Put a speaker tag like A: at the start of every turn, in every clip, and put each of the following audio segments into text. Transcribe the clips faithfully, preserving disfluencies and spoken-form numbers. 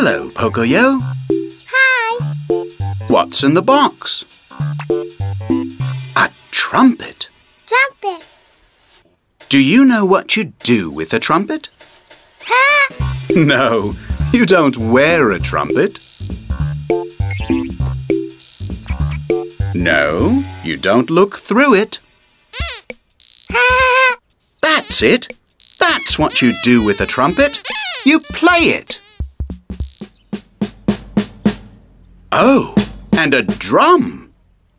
A: Hello, Pocoyo.
B: Hi.
A: What's in the box? A trumpet.
B: Trumpet.
A: Do you know what you do with a trumpet?
B: Ha!
A: No, you don't wear a trumpet. No, you don't look through it.
B: Ha!
A: That's it. That's what you do with a trumpet. You play it. Oh, and a drum.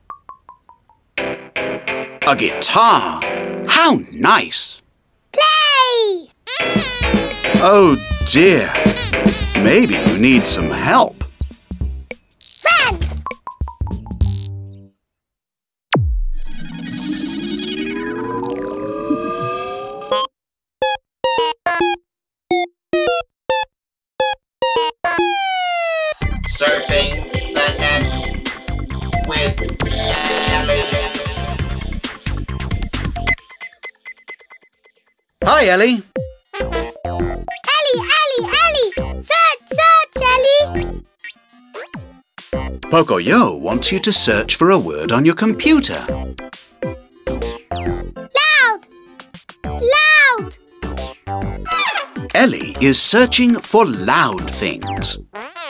A: A guitar. How nice.
B: Play!
A: Oh dear. Maybe you need some help.
B: Friends!
C: Surfing the net with Elly.
A: Hi, Elly.
B: Elly, Elly, Elly! Search, search, Elly!
A: Pocoyo wants you to search for a word on your computer.
B: Loud! Loud!
A: Elly is searching for loud things.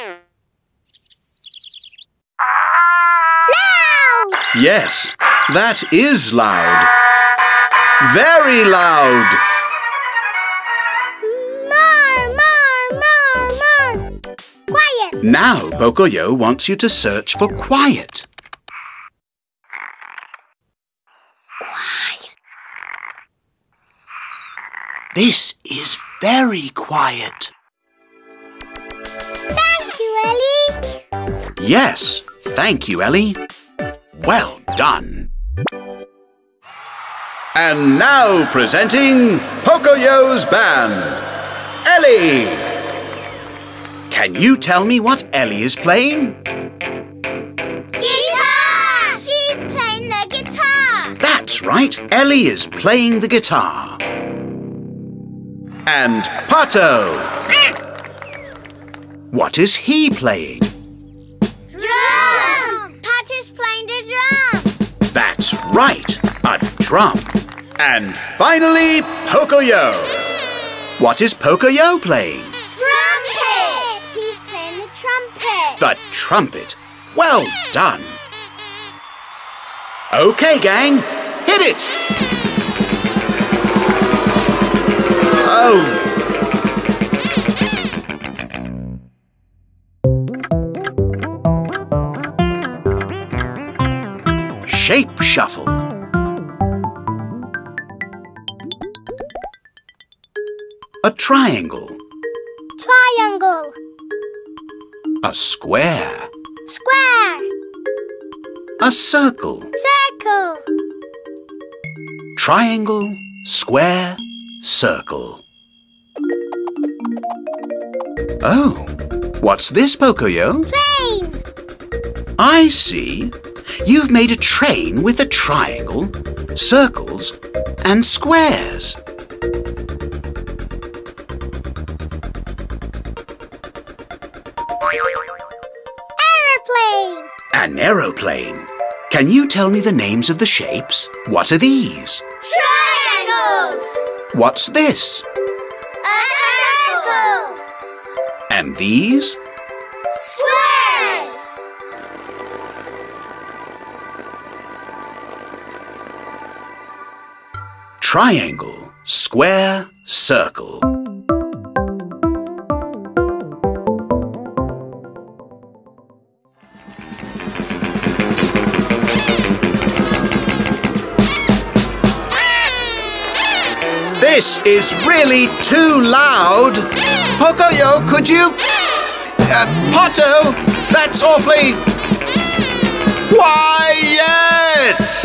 B: Loud!
A: Yes, that is loud. Very loud.
B: More, more, more, more! Quiet!
A: Now Pocoyo wants you to search for quiet.
B: Quiet!
A: This is very quiet.
B: Thank you, Elly!
A: Yes, thank you, Elly. Well done. And now presenting Pocoyo's band, Elly. Can you tell me what Elly is playing?
B: Guitar! She's playing the guitar!
A: That's right, Elly is playing the guitar. And Pato. What is he playing?
B: Drum! Patrick's playing the drum!
A: That's right, a drum. And finally, Pocoyo. What is Pocoyo playing?
B: Trumpet! He's playing the trumpet!
A: The trumpet. Well done. Okay, gang, hit it. Oh. Shape shuffle. A triangle.
B: Triangle!
A: A square.
B: Square!
A: A circle.
B: Circle!
A: Triangle, square, circle. Oh, what's this, Pocoyo?
B: Train!
A: I see. You've made a train with a triangle, circles, and squares.
B: Aeroplane!
A: An aeroplane. Can you tell me the names of the shapes? What are these?
B: Triangles!
A: What's this?
B: A circle!
A: And these?
B: Squares!
A: Triangle, square, circle. This is really too loud. Pocoyo, could you? Uh, Pato, that's awfully quiet.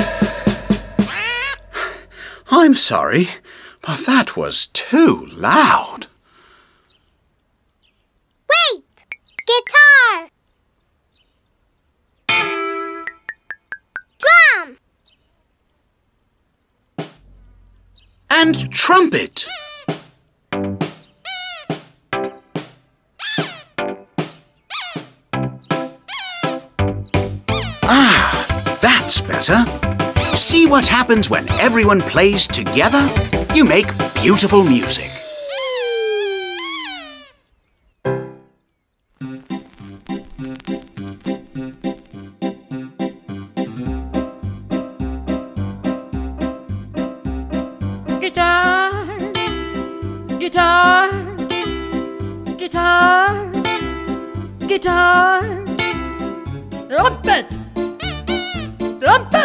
A: I'm sorry, but that was too loud.
B: Wait! Guitar! Drum!
A: And trumpet. That's better. See what happens when everyone plays together? You make beautiful music.
D: Guitar, guitar, guitar, guitar, trumpet, trumpet,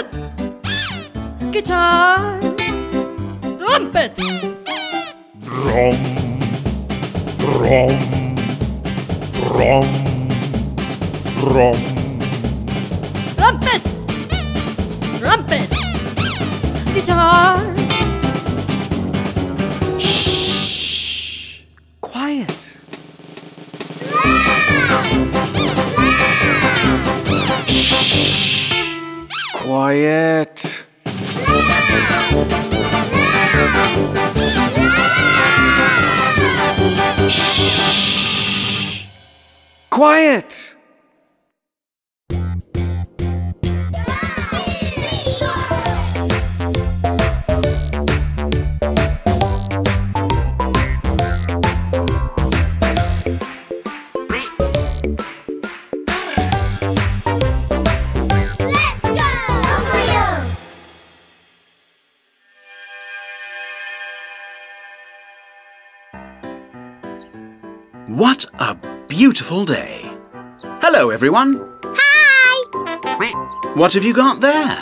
D: guitar, trumpet.
E: Drum, drum, drum, drum.
D: Trumpet, trumpet, guitar.
F: Shh. Quiet. Shh. Quiet. Shh. Quiet.
A: What a beautiful day. Hello, everyone.
B: Hi!
A: What have you got there?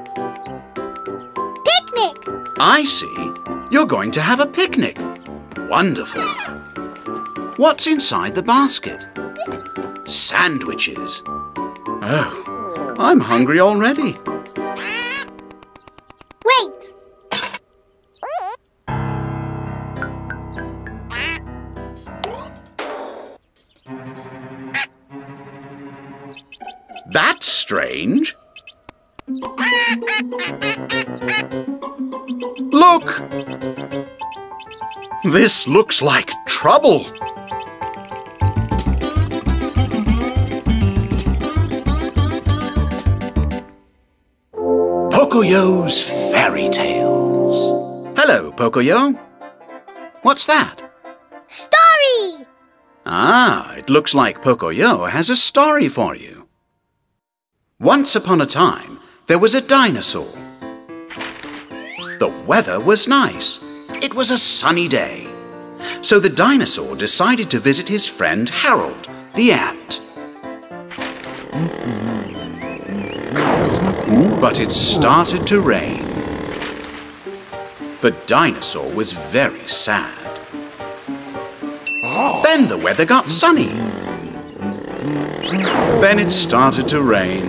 B: Picnic!
A: I see. You're going to have a picnic. Wonderful. What's inside the basket? Sandwiches. Oh, I'm hungry already.
B: Wait!
A: That's strange. Look! This looks like trouble. Pocoyo's Fairy Tales. Hello, Pocoyo. What's that?
B: Story!
A: Ah, it looks like Pocoyo has a story for you. Once upon a time, there was a dinosaur. The weather was nice. It was a sunny day. So the dinosaur decided to visit his friend Harold, the ant. But it started to rain. The dinosaur was very sad. Then the weather got sunny. Then it started to rain.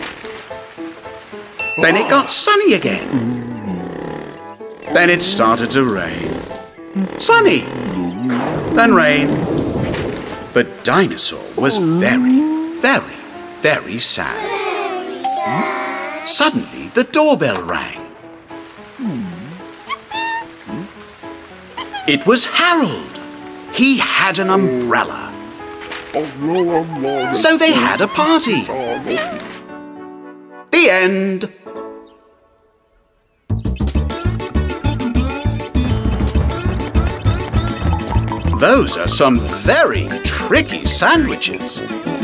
A: Then it got sunny again. Then it started to rain. Sunny. Then rain. The dinosaur was very, very, very sad.
B: Very sad.
A: Suddenly, the doorbell rang. It was Harold. He had an umbrella. So they had a party. The end. Those are some very tricky sandwiches.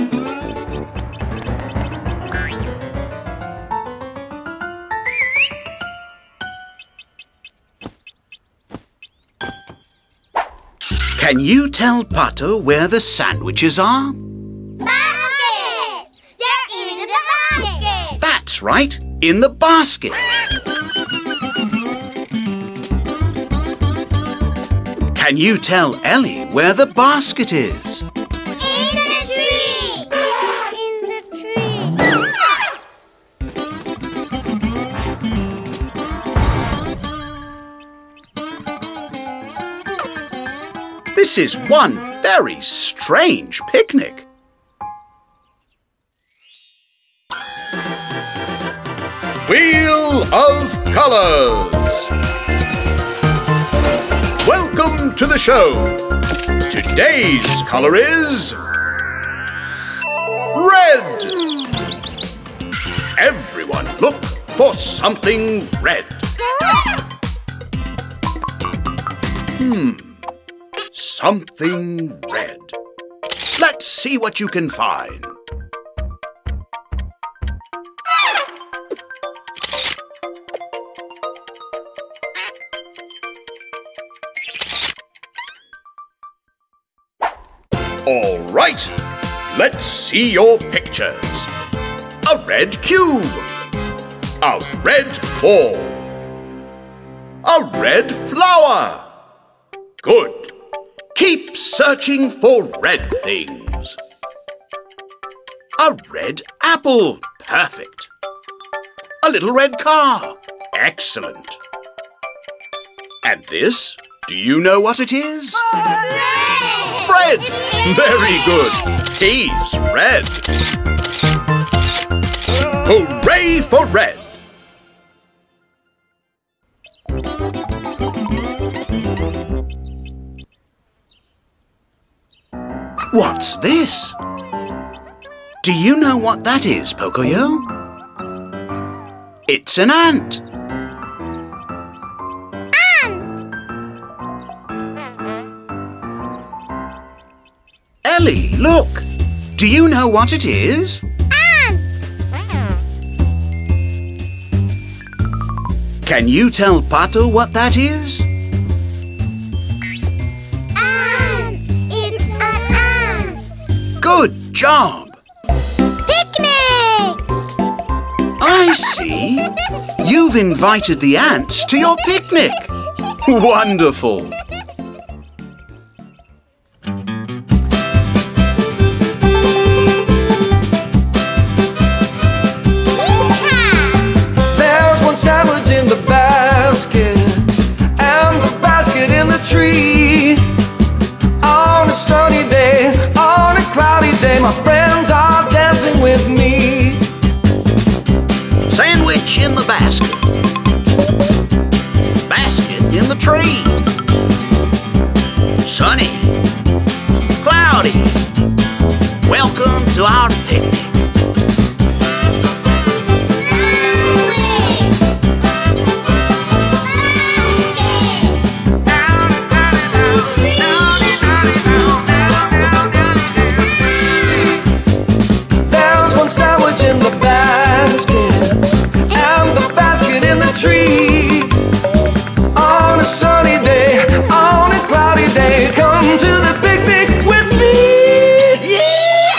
A: Can you tell Pato where the sandwiches are?
B: Basket! They're in the basket!
A: That's right, in the basket. Can you tell Elly where the basket is?
B: In the tree! In the tree!
A: This is one very strange picnic. Wheel of Colors. Welcome to the show. Today's color is red. Every Everyone look for something red. Hmm, something red. Let's see what you can find. All right, let's see your pictures. A red cube, a red ball, a red flower. Good. Keep searching for red things. A red apple. Perfect. A little red car. Excellent. And this, do you know what it is? Fred! Very good. He's red. Hooray for red! What's this? Do you know what that is, Pocoyo? It's an ant. Elly, look! Do you know what it is?
B: Ant!
A: Can you tell Pato what that is?
B: Ant! It's an ant!
A: Good job!
B: Picnic!
A: I see. You've invited the ants to your picnic. Wonderful!
F: Sandwich in the basket, and the basket in the tree. On a sunny day, on a cloudy day, my friends are dancing with me.
A: Sandwich in the basket. Basket in the tree. Sunny. Cloudy. Welcome to our picnic.
F: Sandwich in the basket, and the basket in the tree. On a sunny day, on a cloudy day, come to the picnic with me. Yeah!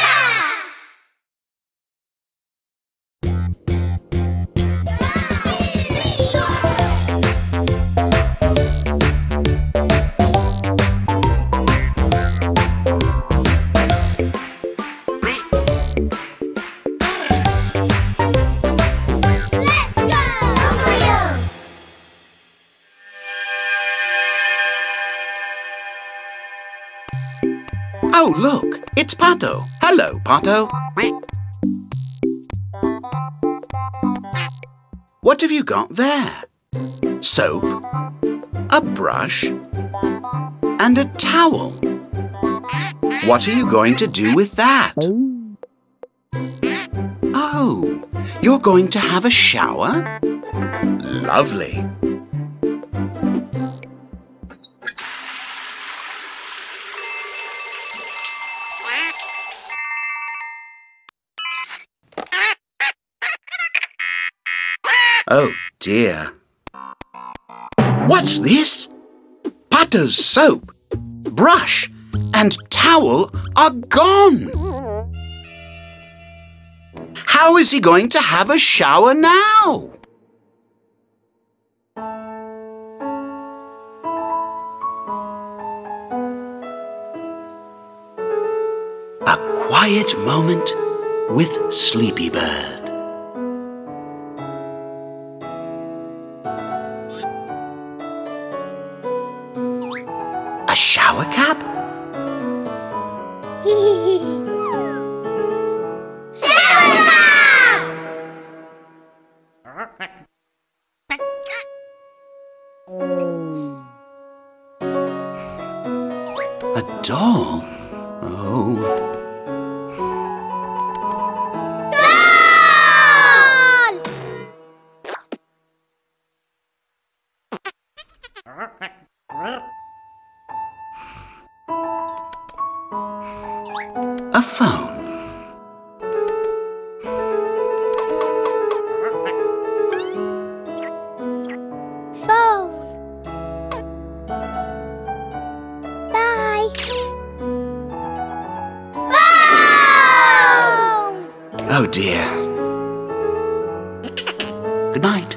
A: Oh, look, it's Pato. Hello, Pato. What have you got there? Soap, a brush, and a towel. What are you going to do with that? Oh, you're going to have a shower? Lovely. Oh dear. What's this? Pato's soap, brush, and towel are gone. How is he going to have a shower now? A quiet moment with Sleepy Bird. A shower cap?
B: Shower cap!
A: A doll? Oh.
B: Doll!
A: A phone.
B: Phone. Bye. Phone!
A: Oh dear. Good night.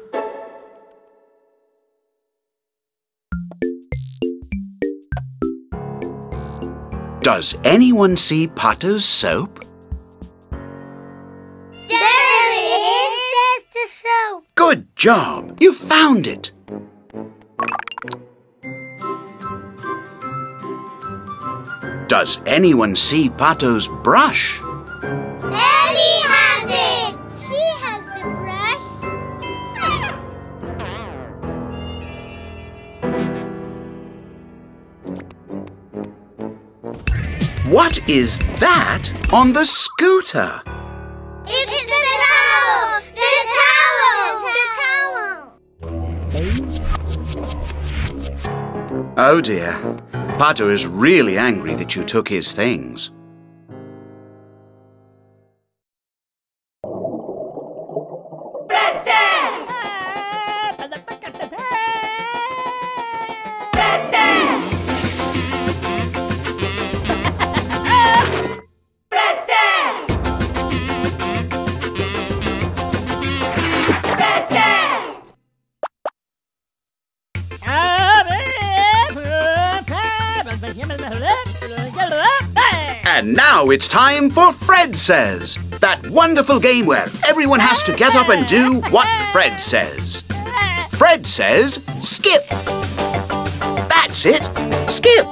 A: Does anyone see Pato's soap?
B: There it is. There's the soap.
A: Good job! You found it! Does anyone see Pato's brush?
B: Elly has it. She has the brush.
A: What is that on the scooter?
B: It's the towel. The towel.
A: Oh dear. Pato is really angry that you took his things. And now it's time for Fred Says, that wonderful game where everyone has to get up and do what Fred says. Fred says, skip. That's it, skip.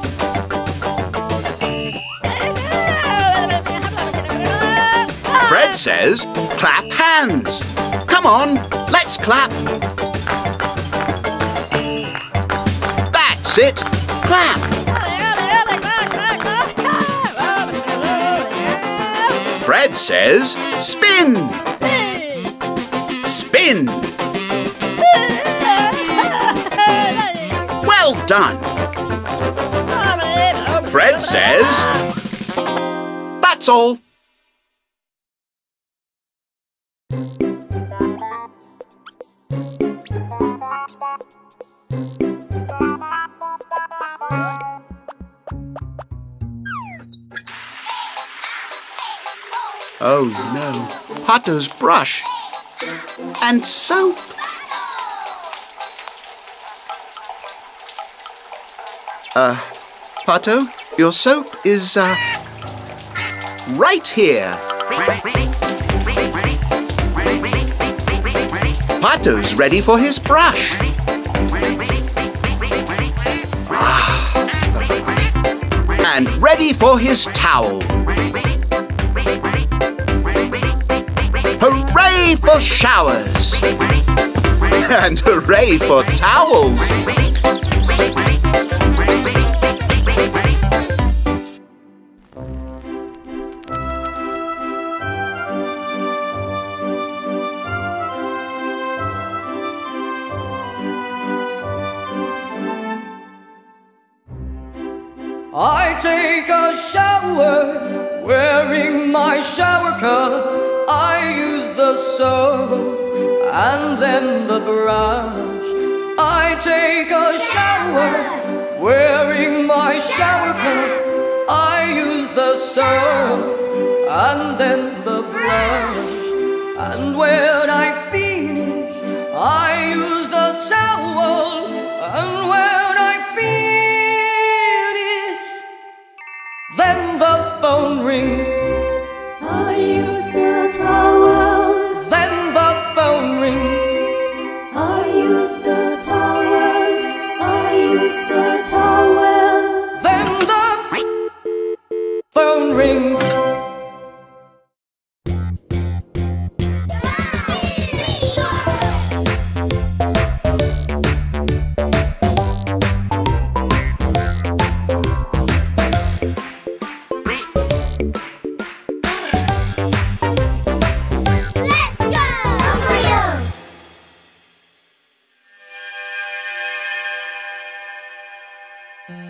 A: Fred says, clap hands. Come on, let's clap. That's it, clap. Fred says, spin. Spin. Well done. Fred says, that's all. Oh no, Pato's brush and soap. Uh, Pato, your soap is, uh, right here. Pato's ready for his brush. And ready for his towel. Hooray for showers! And hooray for towels!
F: I take a shower wearing my shower cap. I use the soap and then the brush. I take a shower wearing my shower cap. I use the soap and then the brush. And when I finish, I use the towel. And when I finish, then the phone rings.
G: I use the towel.
F: Then the phone rings.
G: I use the towel. I use the towel.
F: Then the phone rings.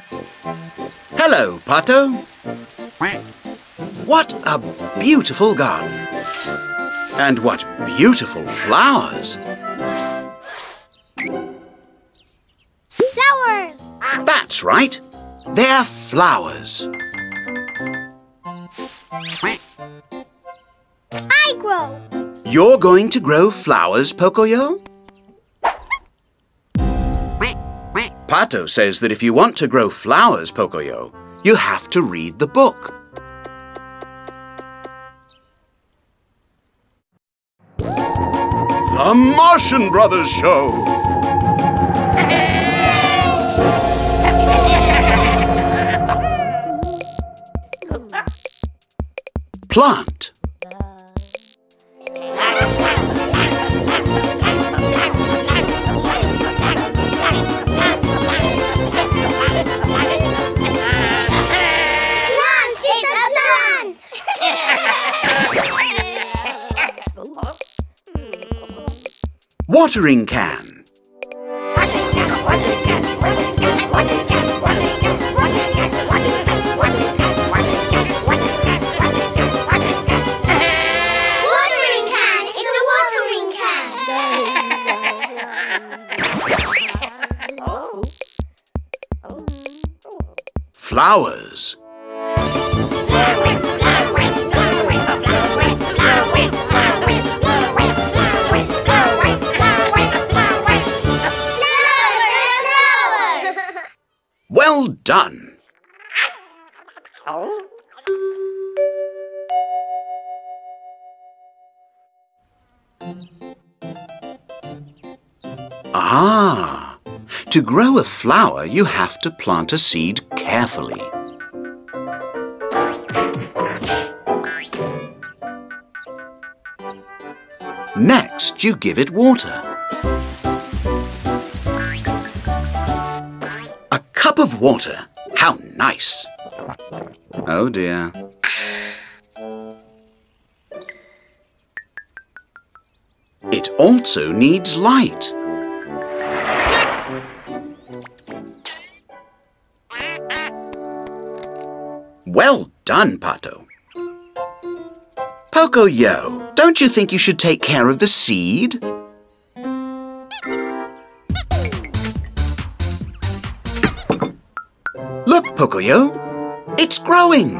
A: Hello, Pato. What a beautiful garden. And what beautiful flowers.
B: Flowers!
A: That's right. They're flowers.
B: I grow.
A: You're going to grow flowers, Pocoyo? Pato says that if you want to grow flowers, Pocoyo, you have to read the book. The Martian Brothers Show. Plant. Watering can.
B: Watering can! It's a watering can!
A: Flowers. Well done. Ah, to grow a flower, you have to plant a seed carefully. Next, you give it water. A cup of water. How nice. Oh dear. It also needs light. Well done, Pato. Pocoyo, don't you think you should take care of the seed? Look, Pocoyo, it's growing.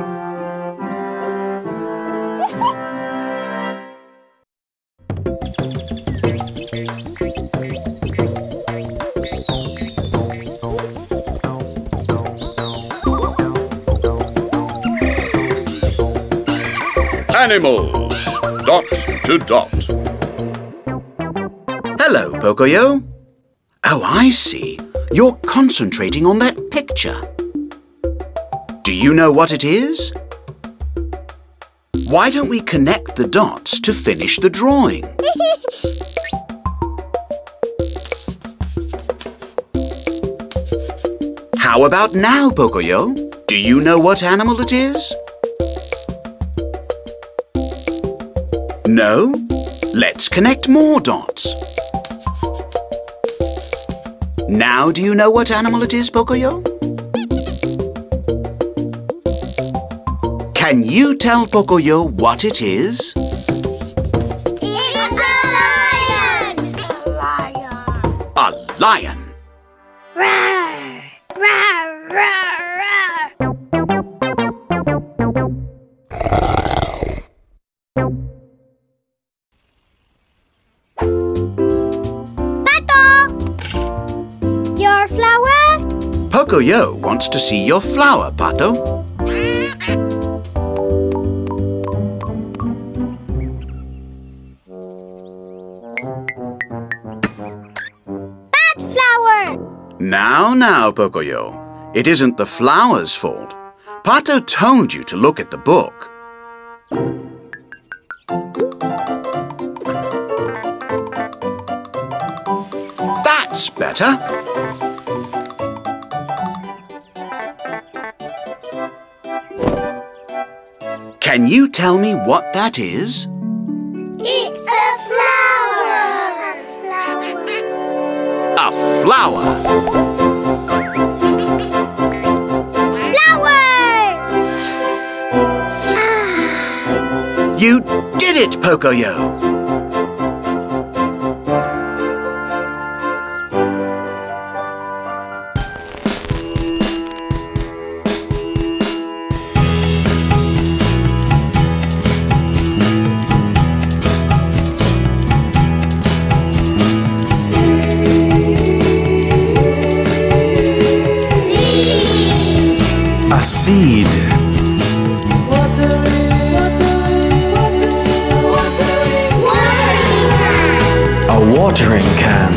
A: Animals, dot to dot. Hello, Pocoyo. Oh, I see. You're concentrating on that picture. Do you know what it is? Why don't we connect the dots to finish the drawing? How about now, Pocoyo? Do you know what animal it is? No? Let's connect more dots. Now do you know what animal it is, Pocoyo? Can you tell Pocoyo what it is?
B: It's a lion! A lion.
A: A lion.
B: Roar! Roar! Roar! Roar! Pato! Your flower?
A: Pocoyo wants to see your flower, Pato. Now, now, Pocoyo. It isn't the flower's fault. Pato told you to look at the book. That's better. Can you tell me what that is?
B: It's a flower! A flower.
A: A flower. it, Pocoyo!
F: A seed.
G: Watering, watering, watering, watering, watering.
F: A watering can.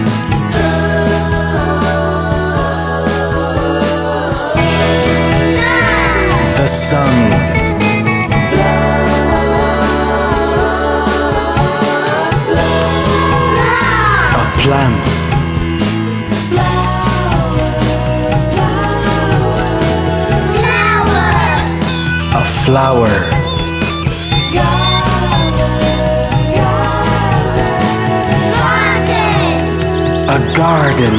F: The sun. A plant. A flower. A garden.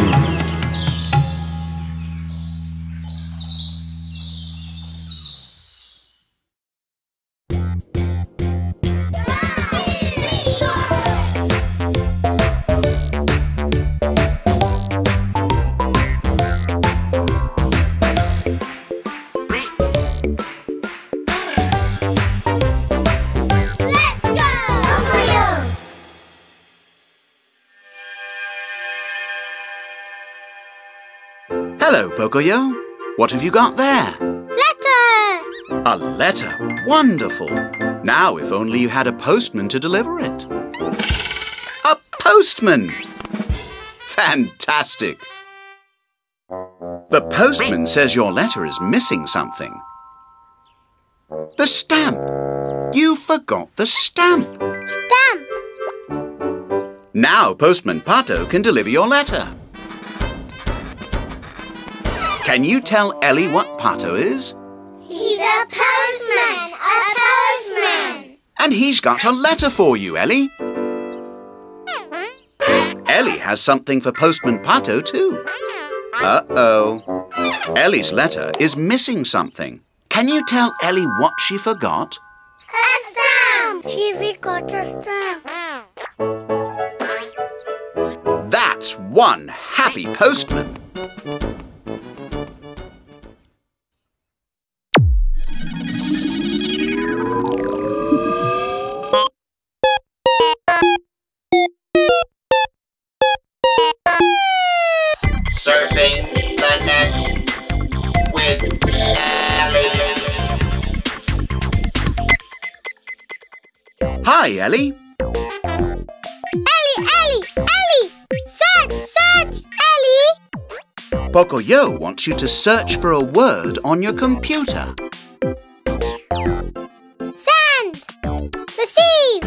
A: Hello, Pocoyo. What have you got there?
B: Letter!
A: A letter. Wonderful. Now, if only you had a postman to deliver it. A postman! Fantastic. The postman says your letter is missing something. The stamp. You forgot the stamp.
B: Stamp!
A: Now, Postman Pato can deliver your letter. Can you tell Elly what Pato is?
B: He's a postman! A postman!
A: And he's got a letter for you, Elly. Elly has something for Postman Pato too. Uh-oh. Elly's letter is missing something. Can you tell Elly what she forgot?
B: A stamp! She forgot a stamp.
A: That's one happy postman.
C: Surfing the net with Elly.
A: Hi, Elly.
B: Elly, Elly, Elly! Search, search, Elly!
A: Pocoyo wants you to search for a word on your computer.
B: Send! Receive!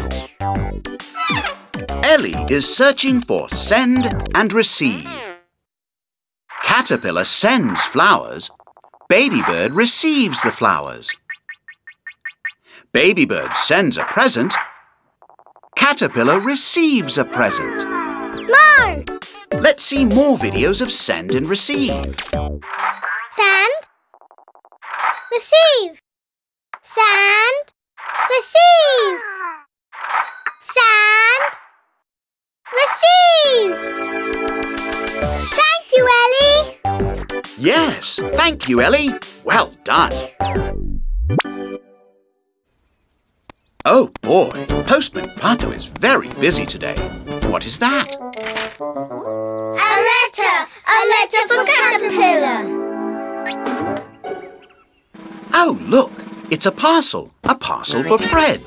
A: Elly is searching for send and receive. Caterpillar sends flowers. Babybird receives the flowers. Babybird sends a present. Caterpillar receives a present.
B: More!
A: Let's see more videos of send and receive.
B: Send! Receive! Send! Receive! Send! Receive! Thank you, Elly!
A: Yes, thank you, Elly. Well done. Oh boy, Postman Pato is very busy today. What is that?
B: A letter! A letter for Caterpillar!
A: Oh, look, it's a parcel. A parcel for Fred.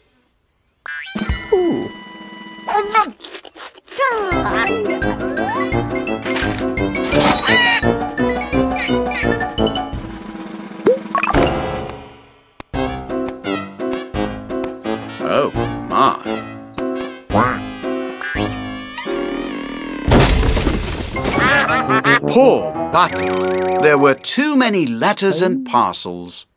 A: Oh, my. Poor Pato. There were too many letters and parcels.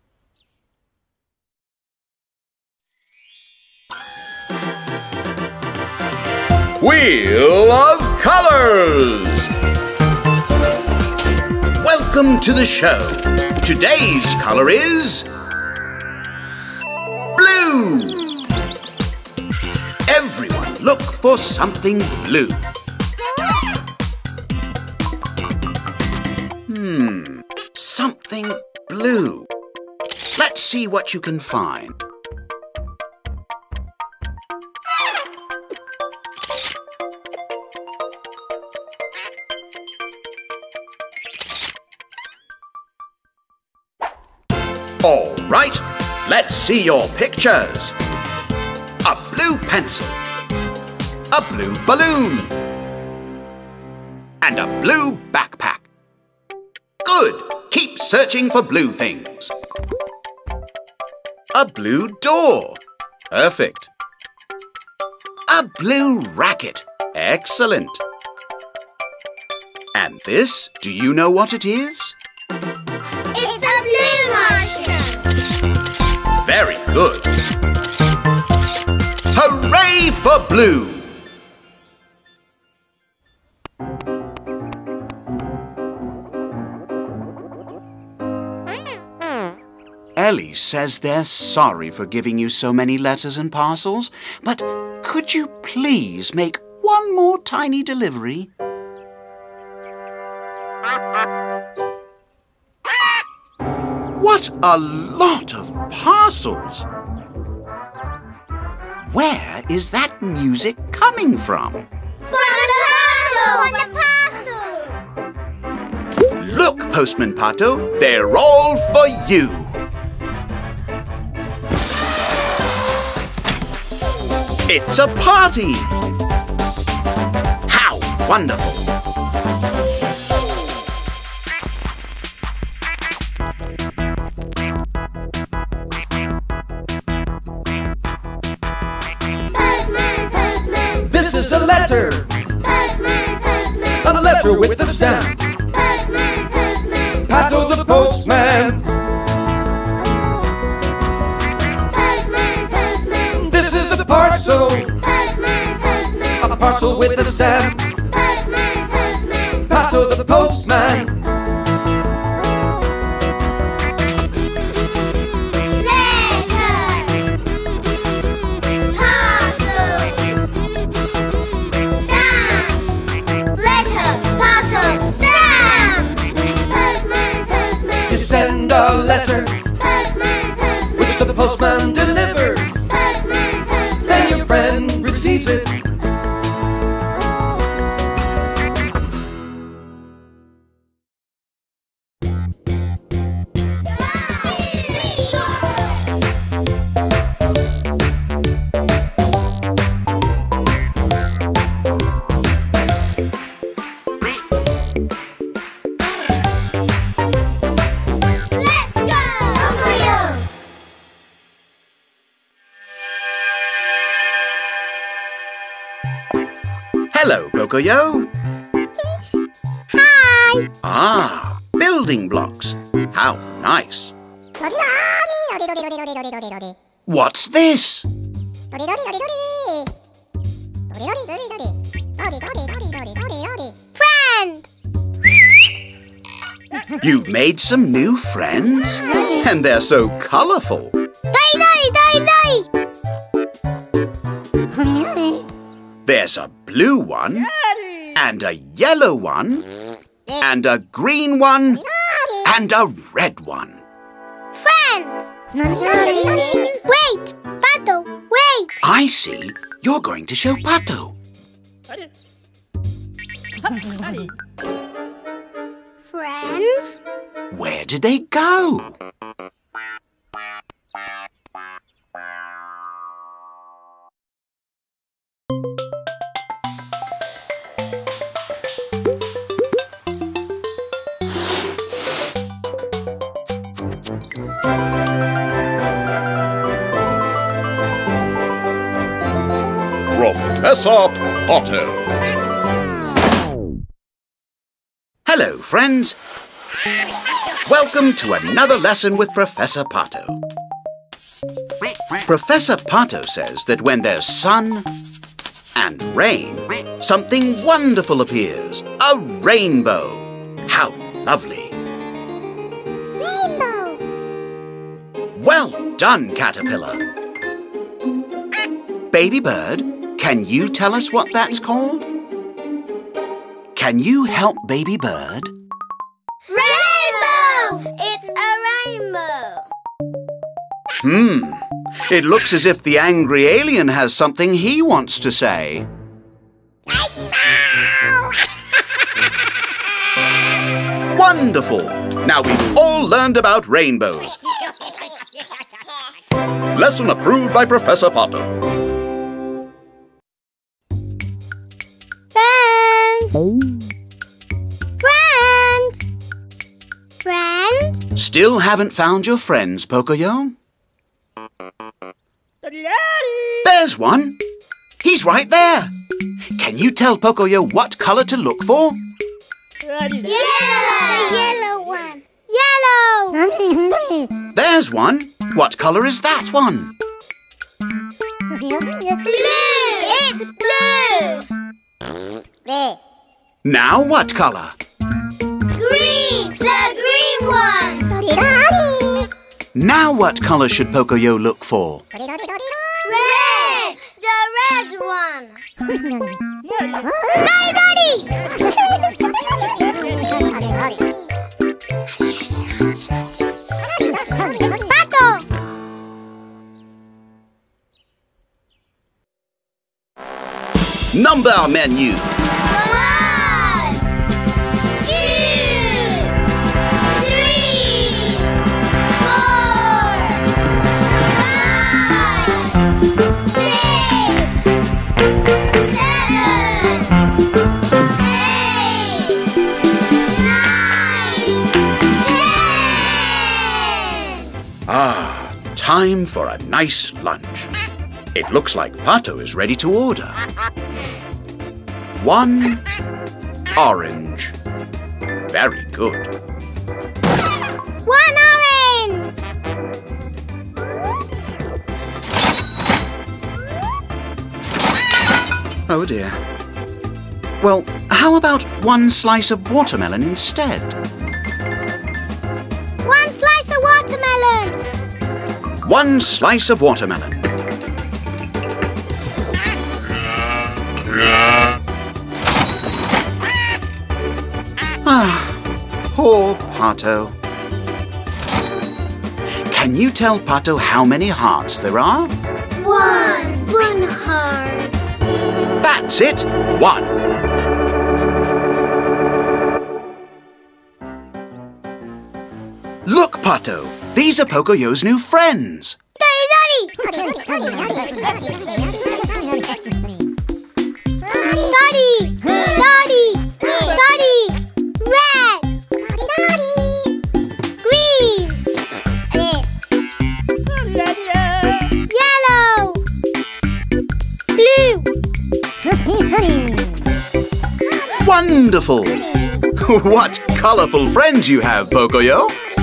A: Wheel of Colors! Welcome to the show. Today's color is blue. for something blue. Hmm, something blue. Let's see what you can find. All right, let's see your pictures. A blue pencil, a blue balloon, and a blue backpack. Good! Keep searching for blue things. A blue door. Perfect. A blue racket. Excellent. And this, do you know what it is?
B: It's a blue Martian.
A: Very good. Hooray for blue! Elly says they're sorry for giving you so many letters and parcels, but could you please make one more tiny delivery? What a lot of parcels! Where is that music coming from?
B: From the parcel! From the parcel!
A: Look, Postman Pato, they're all for you. It's a party! How wonderful!
B: Postman, postman,
F: This is a letter,
B: postman, postman,
F: a letter with a stamp.
B: postman, postman,
F: Pato the postman.
B: postman, postman,
F: This is a parcel,
B: postman, postman,
F: a parcel with a stamp.
B: postman, postman,
F: Pato the postman. Send a letter,
B: postman, postman,
F: which the postman delivers.
B: postman, postman,
F: Then your friend receives it.
A: Hello, Pocoyo.
B: Hi!
A: Ah, building blocks. How nice. What's this?
B: Friend!
A: You've made some new friends? And they're so colourful.
B: Day, day, day, day!
A: There's a blue one, and a yellow one, and a green one, and a red one.
B: Friend! Wait! Pato, wait!
A: I see. You're going to show Pato.
B: Friends?
A: Where did they go?
E: Professor Pato.
A: Hello, friends. Welcome to another lesson with Professor Pato. Professor Pato says that when there's sun and rain, something wonderful appears. A rainbow. How lovely.
B: Rainbow!
A: Well done, Caterpillar. Baby bird, Can you tell us what that's called? Can you help Baby Bird?
B: Rainbow! It's a rainbow.
A: Hmm. It looks as if the angry alien has something he wants to say. Wonderful! Now we've all learned about rainbows. Lesson approved by Professor Pato.
B: Friend! Friend! Friend?
A: Still haven't found your friends, Pocoyo? There's one. He's right there. Can you tell Pocoyo what colour to look for?
B: Yellow! Yellow one. Yellow!
A: There's one. What colour is that one?
B: Blue! It's blue!
A: Now what colour?
B: Green! The green one!
A: Now what colour should Pocoyo look for?
B: Red! The red one! Daddy, Daddy! Pato!
A: Number menu.
B: One, two, three, four, five, six, seven, eight, nine, ten.
A: Ah, time for a nice lunch. It looks like Pato is ready to order. One orange. Very good.
B: One orange!
A: Oh dear. Well, how about one slice of watermelon instead?
B: One slice of watermelon!
A: One slice of watermelon. Ah, poor Pato. Can you tell Pato how many hearts there are?
B: One. One heart.
A: That's it, one. Look, Pato, these are Pocoyo's new friends.
B: Daddy, Daddy! Daddy! Daddy! Daddy! Red! Green! Yellow! Blue!
A: Wonderful! What colourful friends you have, Pocoyo.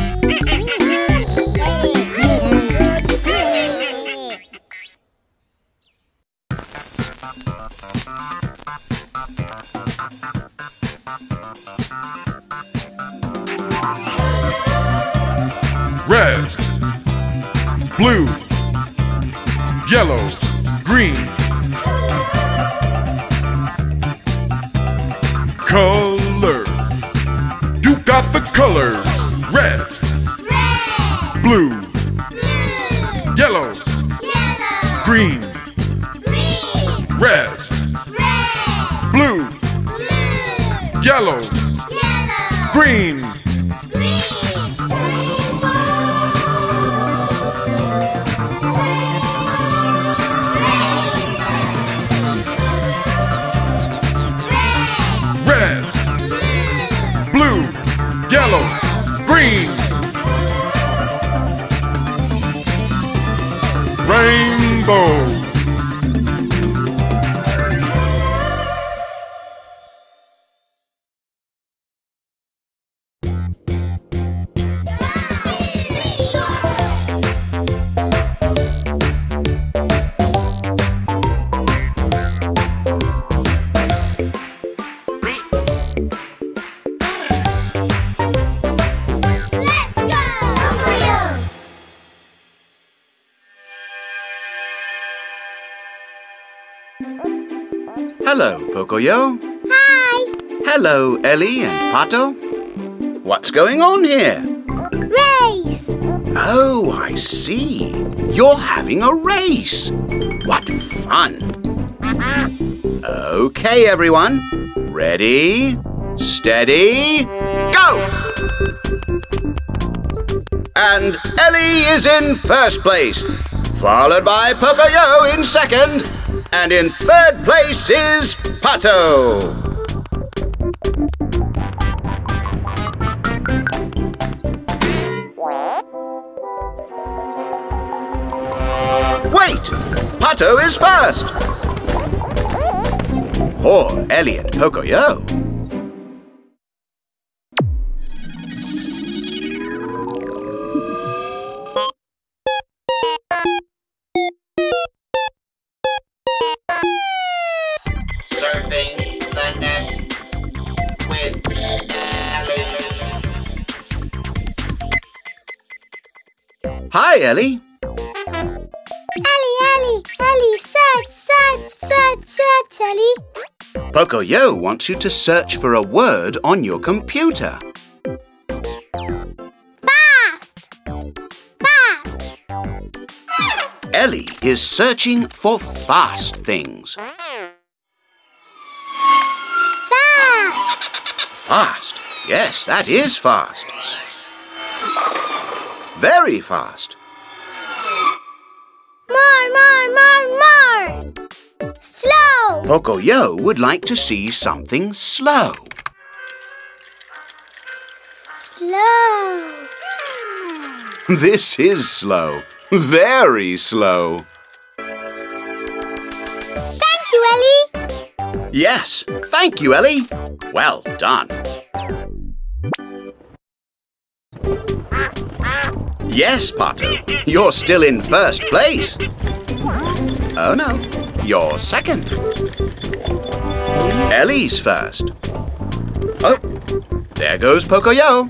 E: Red, blue, yellow, green. Color. You got the colors. Red,
B: Red!
E: blue,
B: Blue!
E: yellow,
B: Yellow!
E: green.
B: Green!
E: Red,
B: Red!
E: blue,
B: Blue!
E: yellow,
B: Yellow!
E: green.
B: Green!
E: Red, blue, yellow, green. Rainbow.
A: Hello, Pocoyo.
B: Hi.
A: Hello, Elly and Pato. What's going on here?
B: Race.
A: Oh, I see. You're having a race. What fun. Okay, everyone. Ready, steady, go! And Elly is in first place, followed by Pocoyo in second, and in third place is Pato. Wait! Pato is first! Poor Elly and Pocoyo.
C: Surfing the net with Elly.
A: Hi, Elly.
B: Elly, Elly, Elly, search, search, search, search, Elly.
A: Pocoyo wants you to search for a word on your computer.
B: Fast. Fast.
A: Elly is searching for fast things.
B: Fast.
A: Fast. Yes, that is fast. Very fast.
B: More, more, more, more. Slow.
A: Pocoyo would like to see something slow.
B: Slow.
A: This is slow. Very slow.
B: Thank you, Elly.
A: Yes, thank you, Elly. Well done. Yes, Pato, you're still in first place. Oh no, you're second. Elly's first. Oh, there goes Pocoyo.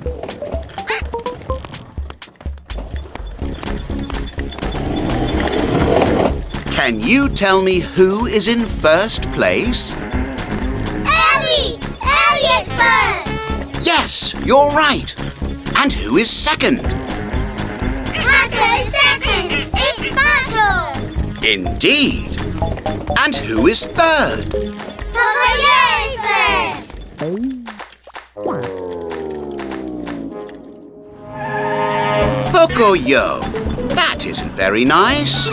A: Can you tell me who is in first place?
B: Elly. Elly is first.
A: Yes, you're right. And who is second?
B: Pato is second. It's Pato.
A: Indeed. And who is third?
B: Pocoyo is first.
A: Pocoyo. That isn't very nice.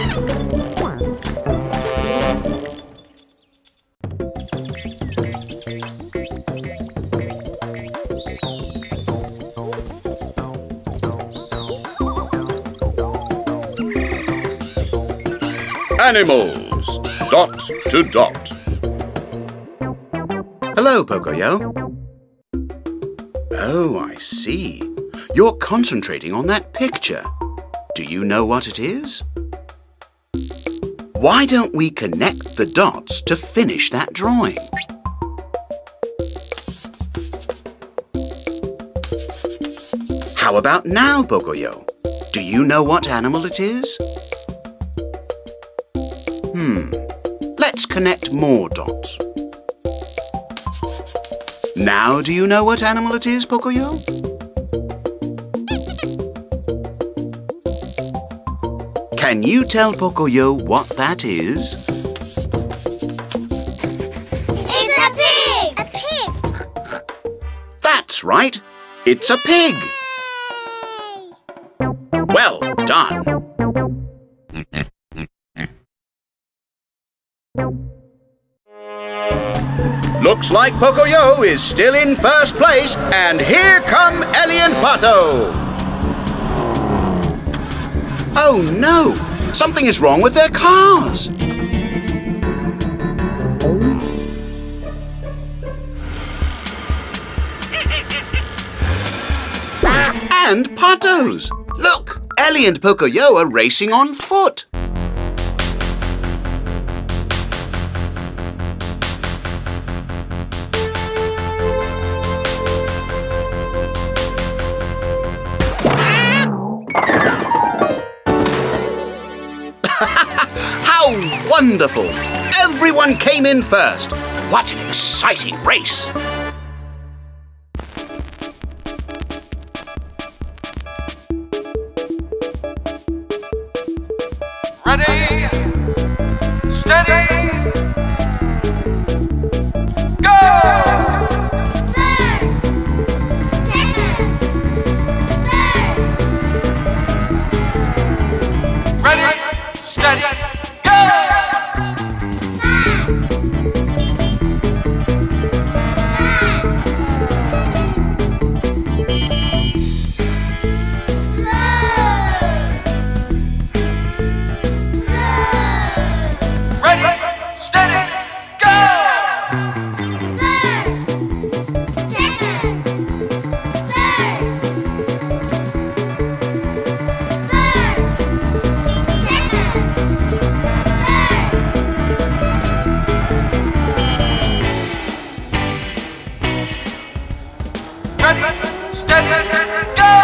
A: Animals, dot to dot. Hello, Pocoyo. Oh, I see. You're concentrating on that picture. Do you know what it is? Why don't we connect the dots to finish that drawing? How about now, Pocoyo? Do you know what animal it is? Hmm, let's connect more dots. Now do you know what animal it is, Pocoyo? Can you tell Pocoyo what that is?
B: It's a pig. A pig.
A: That's right, it's a pig. Well done. Looks like Pocoyo is still in first place, and here come Elly and Pato. Oh no! Something is wrong with their cars. And Pato's. Look, Elly and Pocoyo are racing on foot. How wonderful! Everyone came in first. What an exciting race!
F: Ready, steady, go!
B: Third, second, third.
F: Ready, steady, go! Ready, steady, go! Ready, steady, go!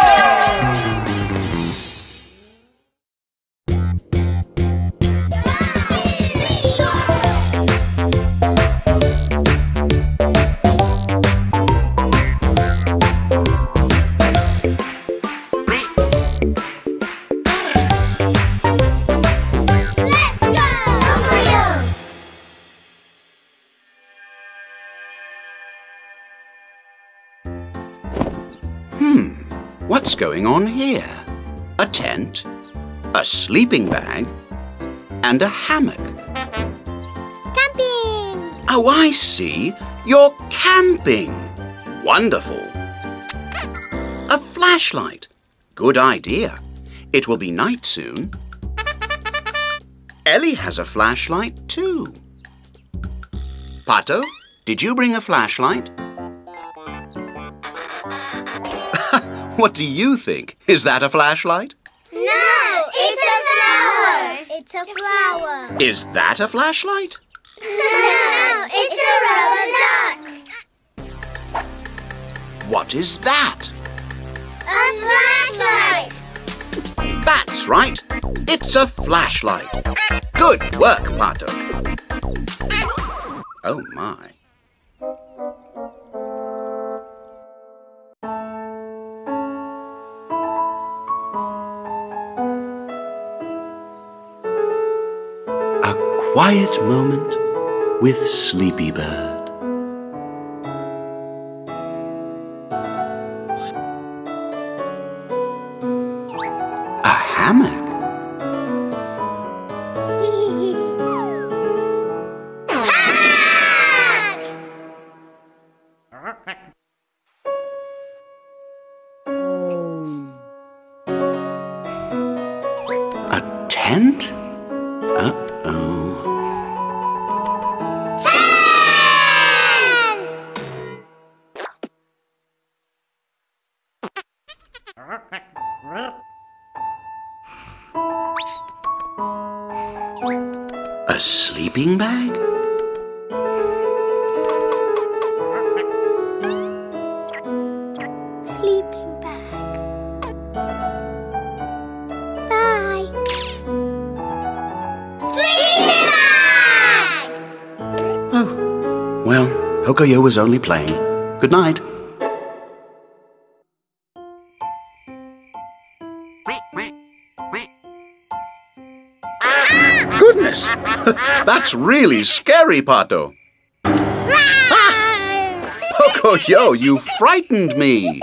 A: What's going on here? A tent, a sleeping bag, and a hammock.
B: Camping!
A: Oh, I see. You're camping. Wonderful. A flashlight. Good idea. It will be night soon. Elly has a flashlight too. Pato, did you bring a flashlight? What do you think? Is that a flashlight?
B: No, it's a flower. It's a flower.
A: Is that a flashlight?
B: No, it's a rubber duck.
A: What is that?
B: A flashlight.
A: That's right. It's a flashlight. Good work, Pato. Oh, my. A quiet moment with Sleepy Bird. A hammock. A tent? Uh-oh. A sleeping bag?
B: Sleeping bag. Bye. Sleeping bag!
A: Oh, well, Pocoyo was only playing. Good night. Goodness! That's really scary, Pato. Ah! Pocoyo, you frightened me.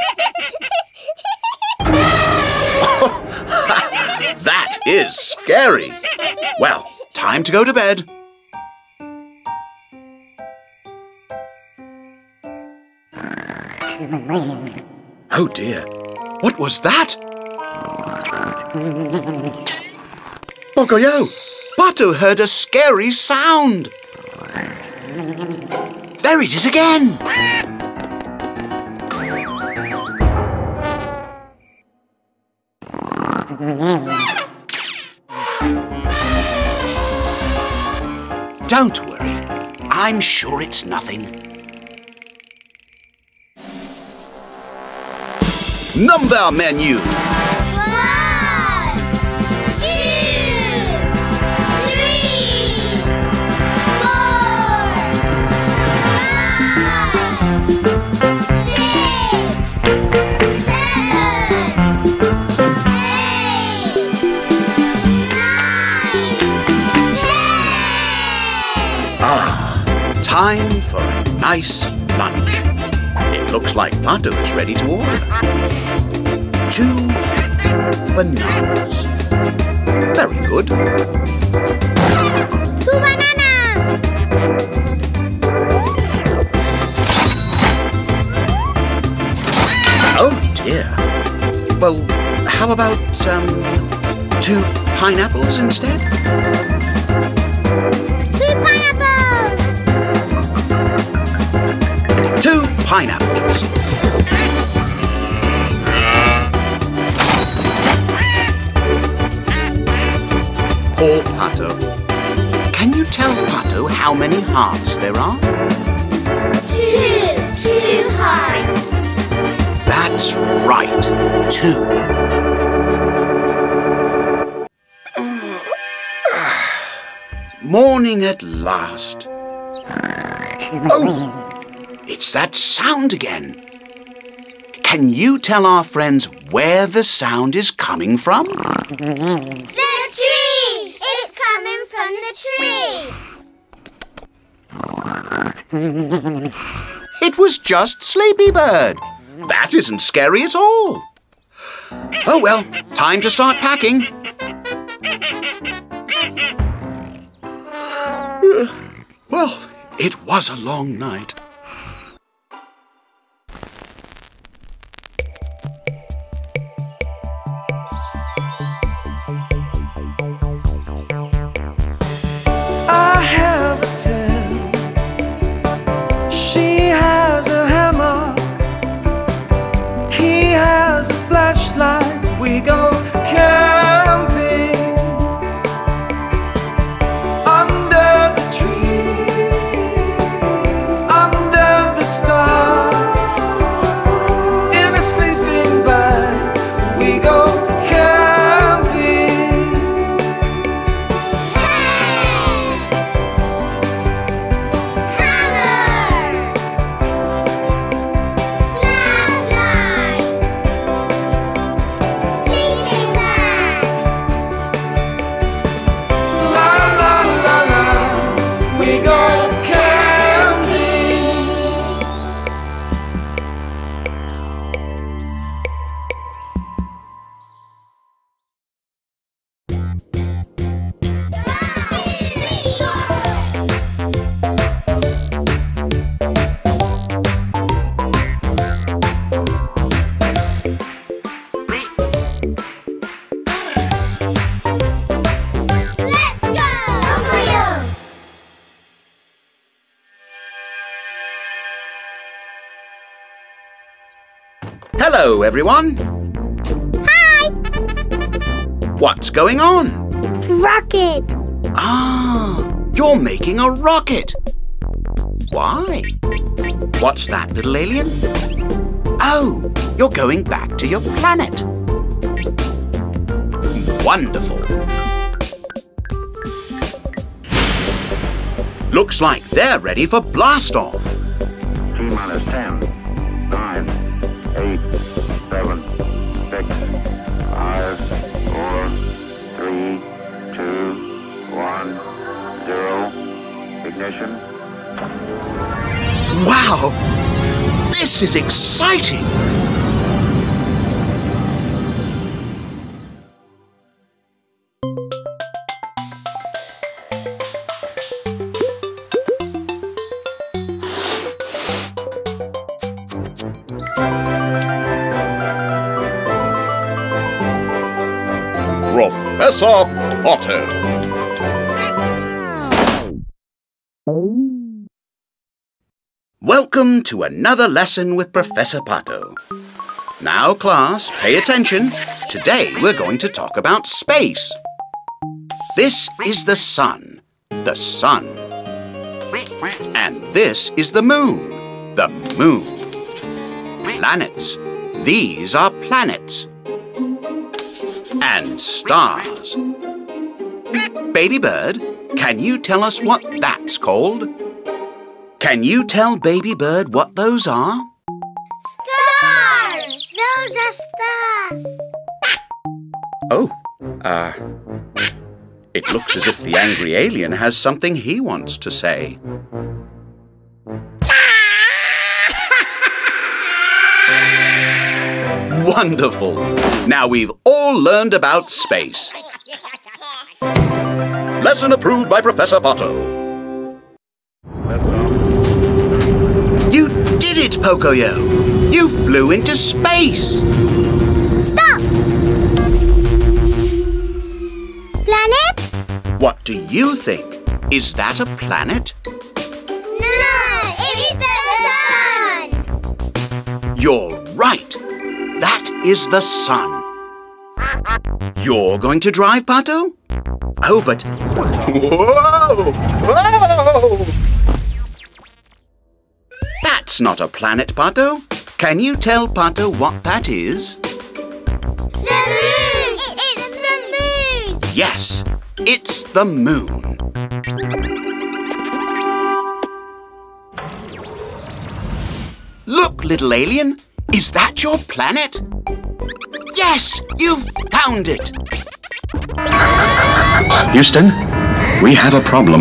A: That is scary. Well, time to go to bed. Oh dear, what was that? Pocoyo, Pato heard a scary sound. There it is again. Don't worry, I'm sure it's nothing. Number menu.
B: One, two, three, four,
A: nice lunch. It looks like Pato is ready to order. Two bananas. Very good.
B: Two bananas.
A: Oh dear. Well, how about, um, two pineapples instead?
B: Two pineapples.
A: Two pineapples. Poor Pato. Can you tell Pato how many hearts there are?
B: Two. Two hearts.
A: That's right. Two. Morning at last. Oh, it's that sound again. Can you tell our friends where the sound is coming from?
B: The tree. It's coming from the tree.
A: It was just Sleepy Bird. That isn't scary at all. Oh well, time to start packing. Uh, well, it was a long night.
F: I have a tent. She has a hammer. He has a flashlight. We go camping under the tree, under the stars, in a sleeping bag. We go camping. La la la la, we go camping.
B: Let's go! Pocoyo!
A: Hello, everyone.
B: Hi!
A: What's going on?
B: Rocket!
A: Ah, you're making a rocket. Why? What's that, little alien? Oh, you're going back to your planet. Wonderful. Looks like they're ready for blast-off.
H: T-minus ten, nine, eight, seven, six, five, four, three, two, one, zero. Ignition.
A: Wow! This is exciting! Professor Pato. Welcome to another lesson with Professor Pato. Now, class, pay attention. Today we're going to talk about space. This is the sun, the sun. And this is the moon, the moon. Planets, these are planets. And stars. Baby Bird, can you tell us what that's called? Can you tell Baby Bird what those are?
B: Stars! Those are stars!
A: Oh, uh, it looks as if the angry alien has something he wants to say. Wonderful! Now we've all learned about space. Lesson approved by Professor Pato. You did it, Pocoyo! You flew into space!
B: Stop! Planet?
A: What do you think? Is that a planet?
B: No, it's the sun!
A: You're right. That is the sun. You're going to drive, Pato? Oh, but... Whoa! Whoa! That's not a planet, Pato. Can you tell Pato what that is?
B: The moon! It's the moon!
A: Yes, it's the moon. Look, little alien. Is that your planet? Yes, you've found it.
I: Houston, we have a problem.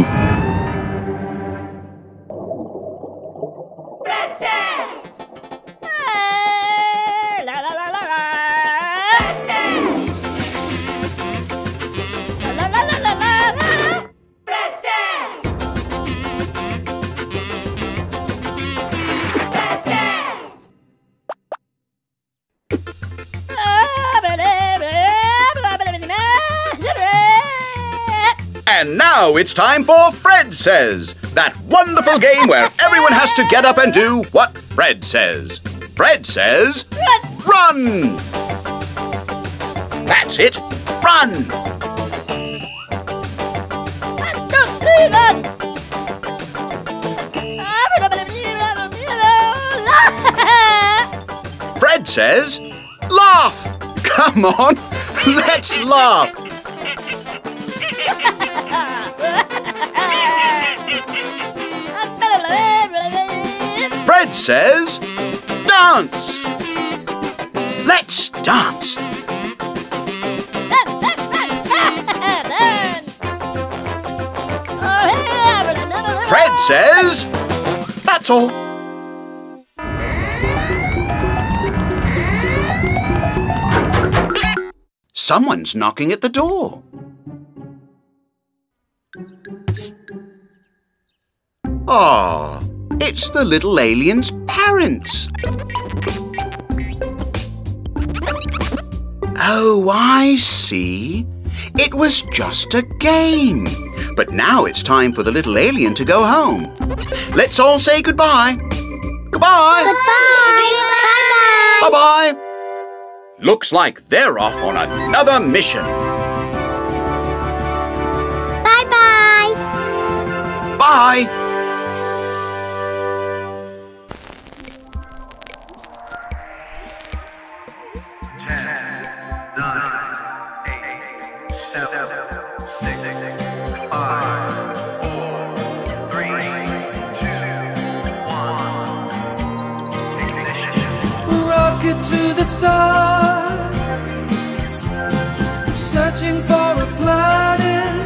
A: And now it's time for Fred Says, that wonderful game where everyone has to get up and do what Fred says. Fred says, run! That's it, run! Fred says, laugh! Come on, let's laugh! Fred says, dance! Let's dance! Fred says, that's all. Someone's knocking at the door. Ah, it's the little alien's parents. Oh, I see. It was just a game. But now it's time for the little alien to go home. Let's all say goodbye. Goodbye.
B: Goodbye. Bye-bye.
A: Bye-bye. Looks like they're off on another mission.
B: Bye-bye.
A: Bye.
F: Rocket to the stars, searching for a planet,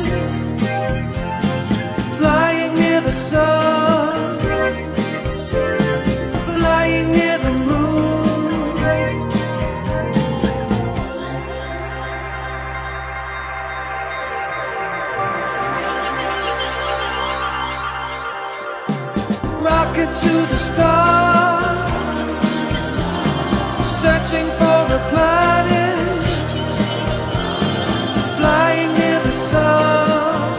F: flying near the sun, flying near the moon. Rocket to the stars, searching for a planet, flying near the sun,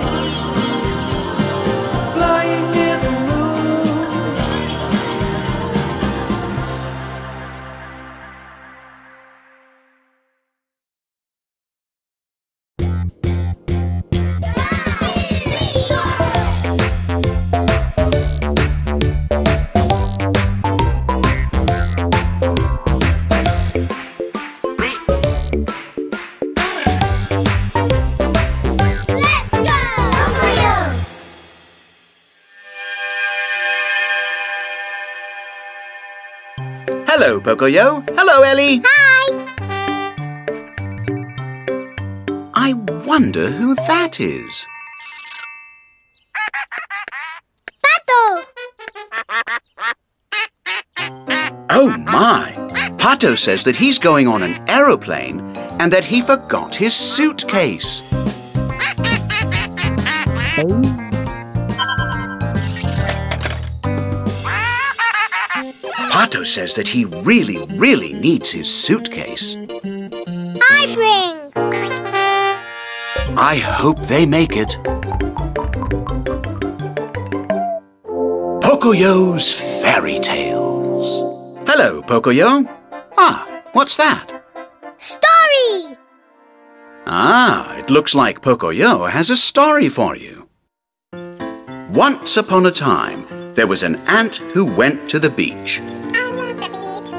F: flying near the moon.
A: Hello, Pocoyo. Hello, Elly.
B: Hi.
A: I wonder who that is.
B: Pato.
A: Oh, my. Pato says that he's going on an aeroplane and that he forgot his suitcase. Pato says that he really, really needs his suitcase.
B: I bring.
A: I hope they make it. Pocoyo's Fairy Tales. Hello, Pocoyo. Ah, what's that?
B: Story.
A: Ah, it looks like Pocoyo has a story for you. Once upon a time, there was an ant who went to the beach.
B: I love the beach.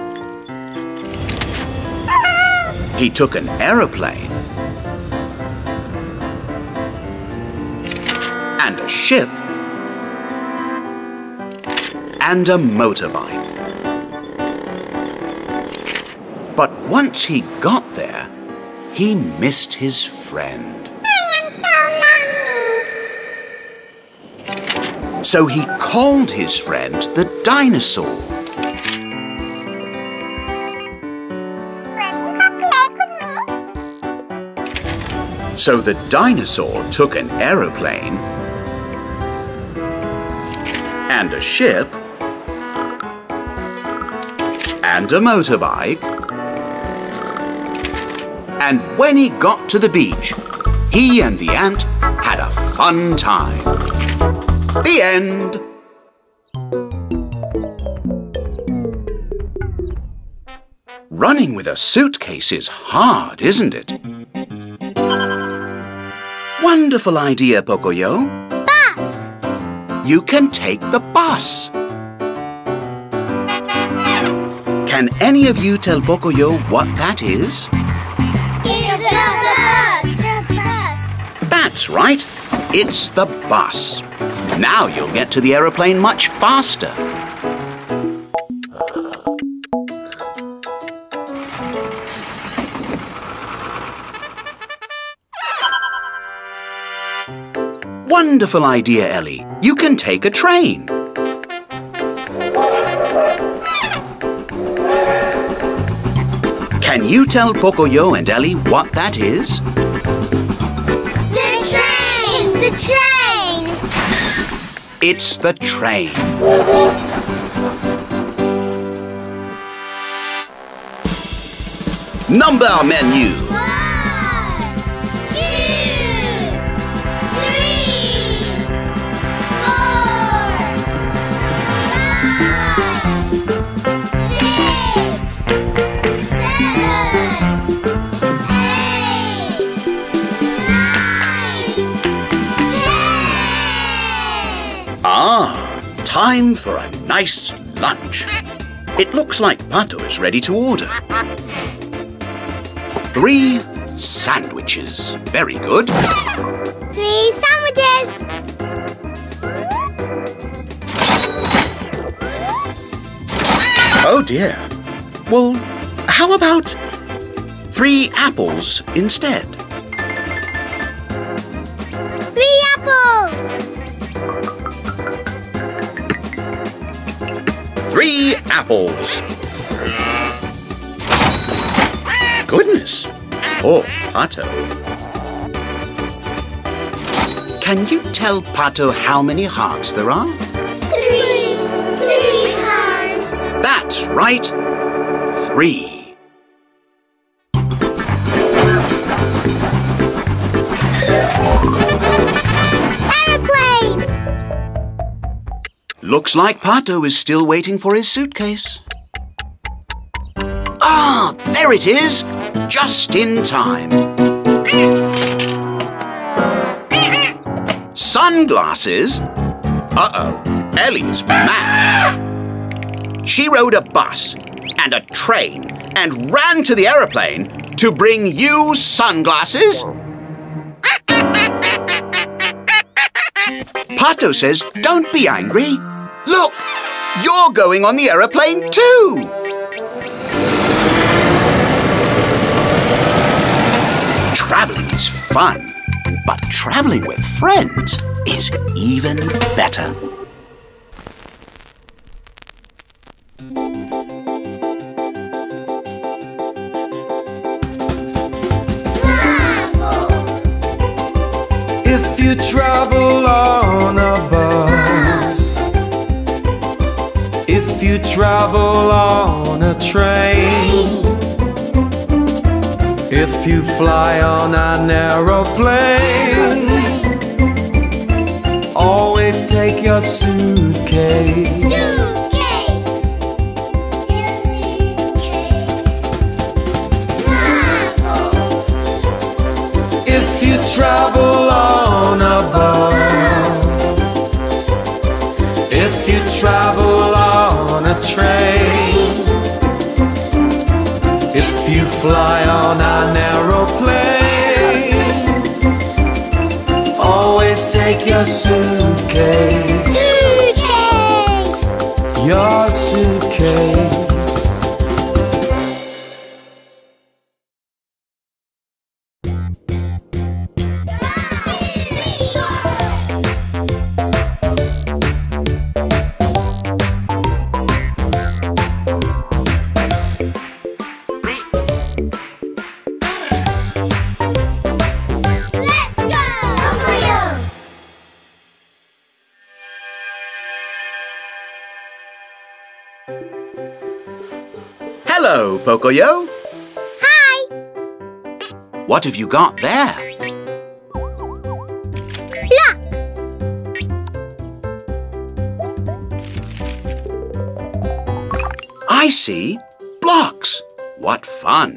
A: He took an aeroplane and a ship and a motorbike. But once he got there, he missed his friend.
B: I am so lonely.
A: So he called his friend the dinosaur.
B: Friend, come play with me.
A: So the dinosaur took an aeroplane and a ship and a motorbike. And when he got to the beach, he and the ant had a fun time. The end. Running with a suitcase is hard, isn't it? Wonderful idea, Pocoyo.
B: Bus.
A: You can take the bus. Can any of you tell Pocoyo what that is?
B: It's the bus. The bus.
A: That's right. It's the bus. Now you'll get to the aeroplane much faster. Wonderful idea, Elly. You can take a train. Can you tell Pocoyo and Elly what that is?
B: The train. It's the train.
A: It's the train. Number menu.
B: One, two, three, four, five, six, seven, eight, nine, ten.
A: Ah, time for a nice lunch. It looks like Pato is ready to order. Three sandwiches. Very good.
B: Three sandwiches.
A: Oh dear. Well, how about three apples instead?
B: Three apples.
A: Three apples. Goodness. Poor Pato. Can you tell Pato how many hearts there are?
B: Three. Three hearts.
A: That's right. Three.
B: Aeroplane.
A: Looks like Pato is still waiting for his suitcase. Ah, there it is. Just in time. Sunglasses? Uh-oh, Elly's mad. She rode a bus and a train and ran to the aeroplane to bring you sunglasses? Pato says, don't be angry. Look, you're going on the aeroplane too. Traveling is fun, but traveling with friends is even better.
F: you travel on a bus, if you travel on a train, if you fly on an aeroplane, always take your suitcase.
B: Suitcase. Your suitcase. Marble.
F: If you travel on a bus, if you travel on a train, if you fly on an aeroplane, always take your suitcase.
B: Suitcase.
F: Your suitcase.
B: Let's go! Pocoyo!
A: Hello, Pocoyo.
B: Hi!
A: What have you got there?
B: Look!
A: I see. Blocks. What fun.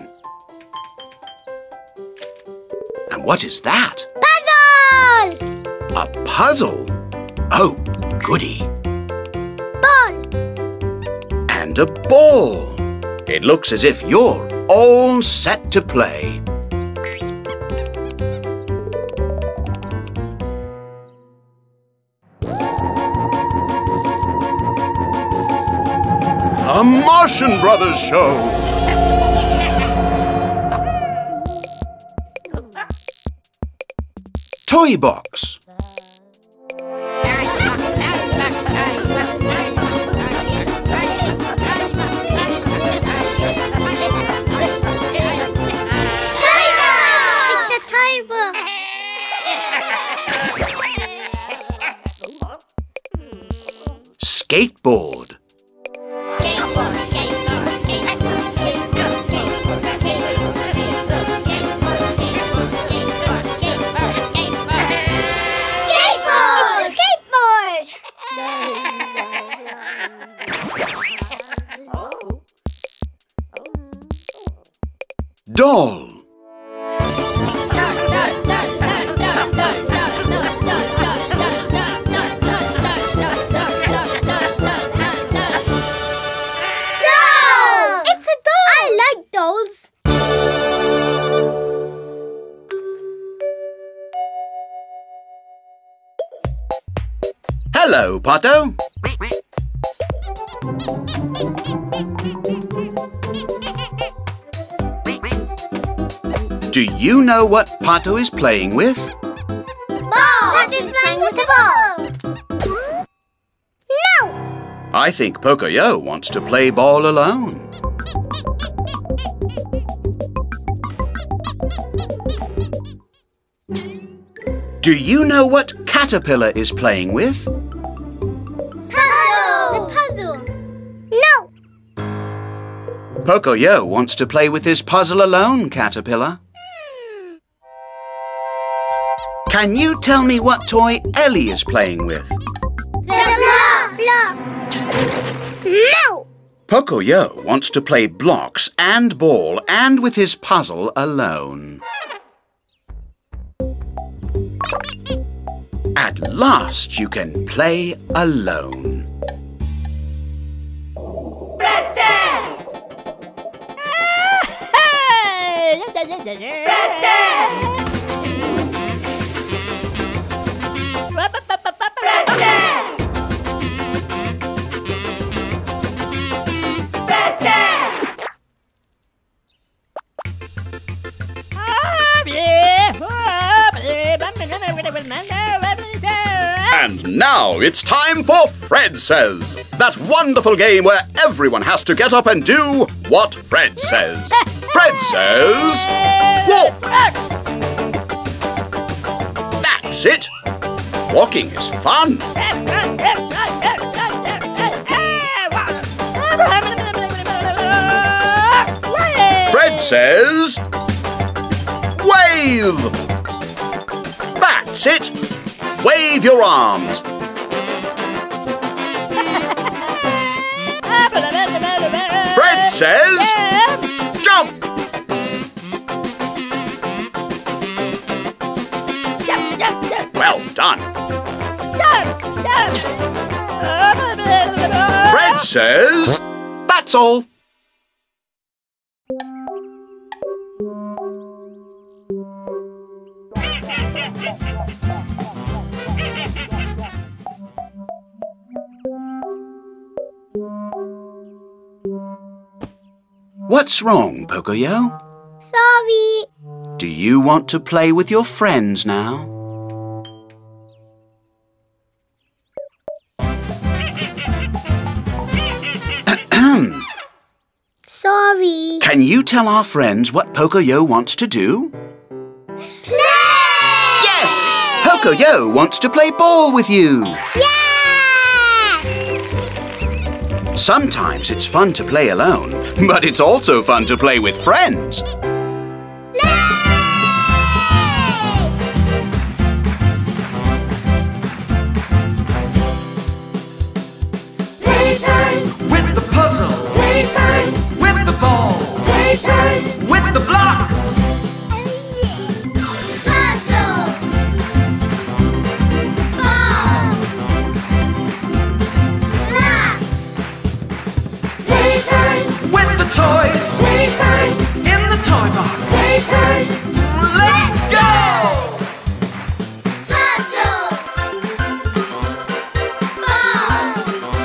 A: And what is that?
B: Puzzle!
A: A puzzle. Oh, goody.
B: Ball!
A: And a ball. It looks as if you're all set to play. The Martian Brothers Show. Toy box.
B: It's a toy box!
A: Skateboard.
B: Skateboard, skateboard, skateboard, skateboard, skateboard, skateboard, skateboard, skateboard, skateboard, skateboard, skateboard, skateboard. Skateboard! It's a skateboard!
A: Doll.
B: Doll! It's a doll! I like dolls.
A: Hello, Pato. Do you know what Pato is playing with?
B: Ball! That is playing with a ball. No!
A: I think Pocoyo wants to play ball alone. Do you know what Caterpillar is playing with?
B: Puzzle! The puzzle. No!
A: Pocoyo wants to play with his puzzle alone, Caterpillar. Can you tell me what toy Elly is playing with?
B: The block! Block! No!
A: Pocoyo wants to play blocks and ball and with his puzzle alone. At last you can play alone. And now it's time for Fred Says, that wonderful game where everyone has to get up and do what Fred says. Fred says, walk. That's it. Walking is fun. Fred says, wave! That's it! Wave your arms. Fred says, jump! Well done. Fred says, that's all. What's wrong, Pocoyo?
B: Sorry.
A: Do you want to play with your friends now?
B: Sorry.
A: Can you tell our friends what Pocoyo wants to do?
B: Play!
A: Yes! Pocoyo wants to play ball with you.
B: Yes!
A: Sometimes it's fun to play alone, but it's also fun to play with friends.
F: Playtime with the puzzle. Playtime with the ball. Playtime with the blocks.
B: Puzzle! Ball! Blocks!
F: Playtime with the toys. Playtime in the toy box. Playtime. Let's go!
B: Puzzle! Ball!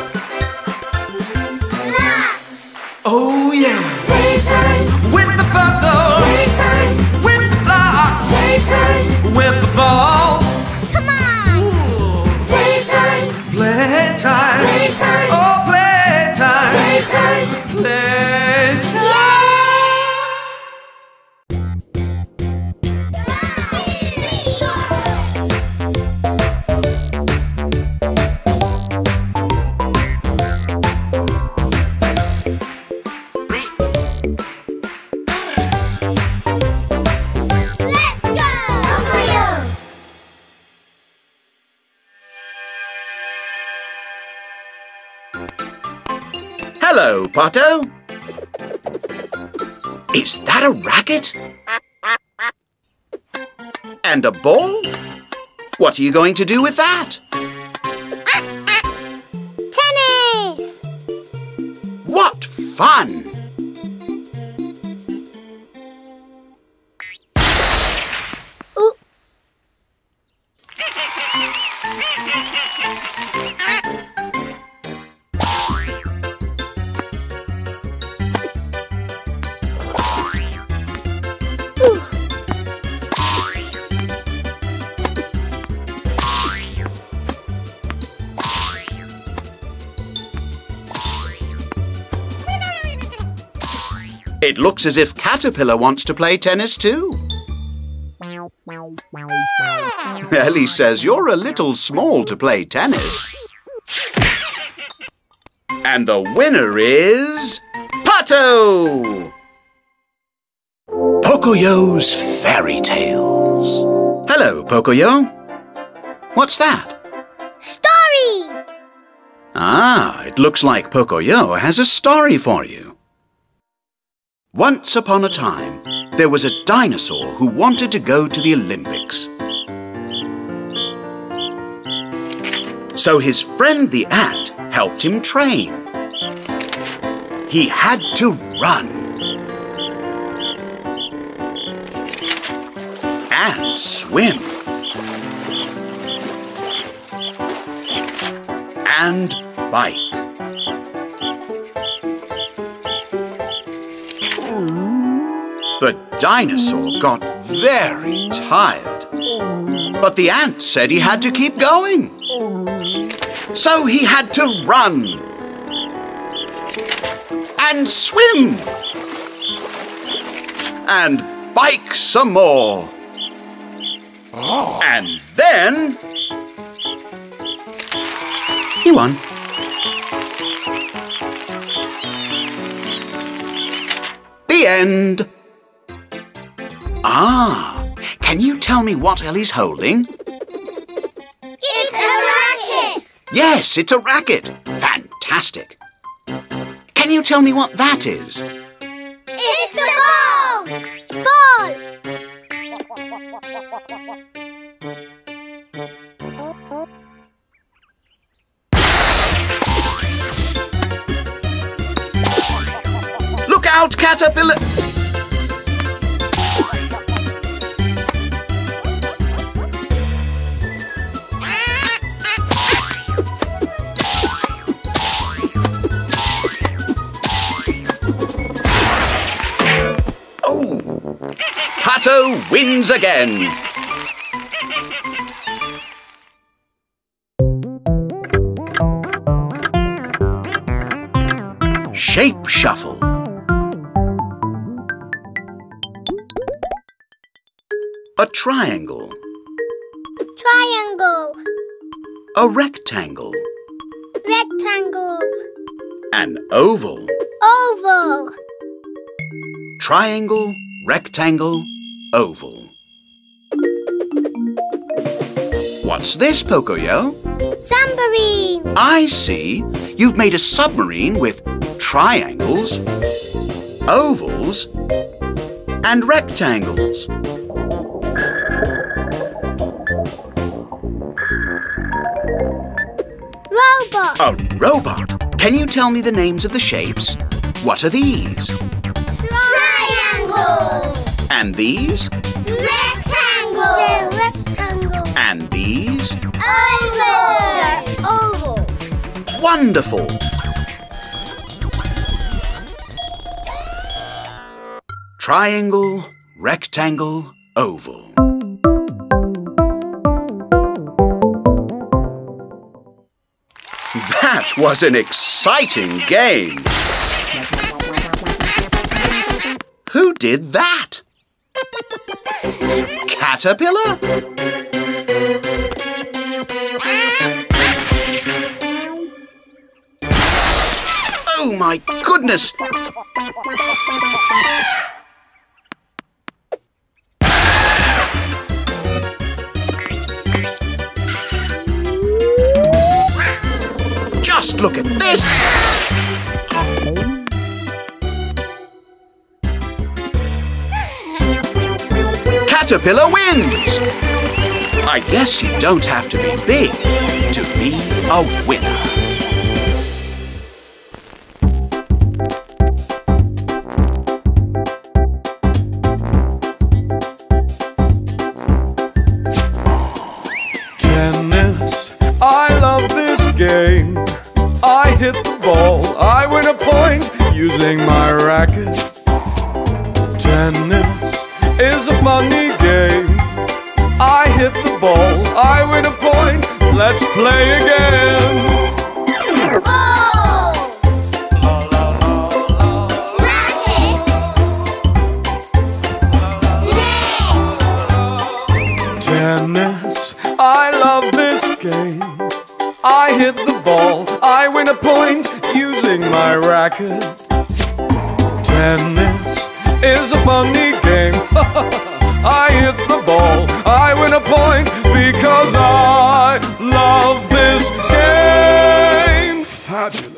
B: Blocks!
F: Oh yeah! Playtime with the puzzle. Playtime with the blocks. Playtime with the ball.
B: Come on!
F: Playtime. Playtime. Playtime. Oh, playtime. Playtime. Playtime.
B: Let's go! Pocoyo!
A: Hello, Pato. Is that a racket? And a ball? What are you going to do with that?
B: Tennis!
A: What fun!
B: Ooh.
A: It looks as if Caterpillar wants to play tennis too. Elly says you're a little small to play tennis. And the winner is Pato! Pocoyo's Fairy Tales. Hello, Pocoyo. What's that?
B: Story!
A: Ah, it looks like Pocoyo has a story for you. Once upon a time, there was a dinosaur who wanted to go to the Olympics. So his friend the ant helped him train. He had to run. And swim. And bike. The dinosaur got very tired, but the ant said he had to keep going. So he had to run and swim and bike some more. And then He won. The end. Ah, can you tell me what Elly's holding?
B: It's a racket!
A: Yes, it's a racket. Fantastic. Can you tell me what that is?
B: It's a ball! Ball!
A: Look out, caterpillar! Oh! Pato wins again! Shape shuffle. A triangle.
B: Triangle.
A: A rectangle.
B: Rectangle.
A: An oval.
B: Oval.
A: Triangle, rectangle, oval. What's this, Pocoyo?
B: Submarine.
A: I see. You've made a submarine with triangles, ovals, and rectangles.
B: Robot.
A: A robot. Can you tell me the names of the shapes? What are these?
B: Triangle.
A: And these?
B: Rectangle. Rectangle.
A: And these?
B: Oval. Oval.
A: Wonderful! Triangle, rectangle, oval. That was an exciting game! Who did that? Caterpillar? Oh my goodness! Just look at this! Caterpillar wins! I guess you don't have to be big to be a winner.
F: Tennis, I love this game. I hit the ball, I win a point using my racket. Tennis is a funny game. I hit the ball, I win a point. Let's play again.
B: Ball. Racket. Net.
F: Tennis, I love this game. I hit the ball, I win a point using my racket. Tennis is a funny game. I hit the ball, I win a point because I love this game. Fabulous.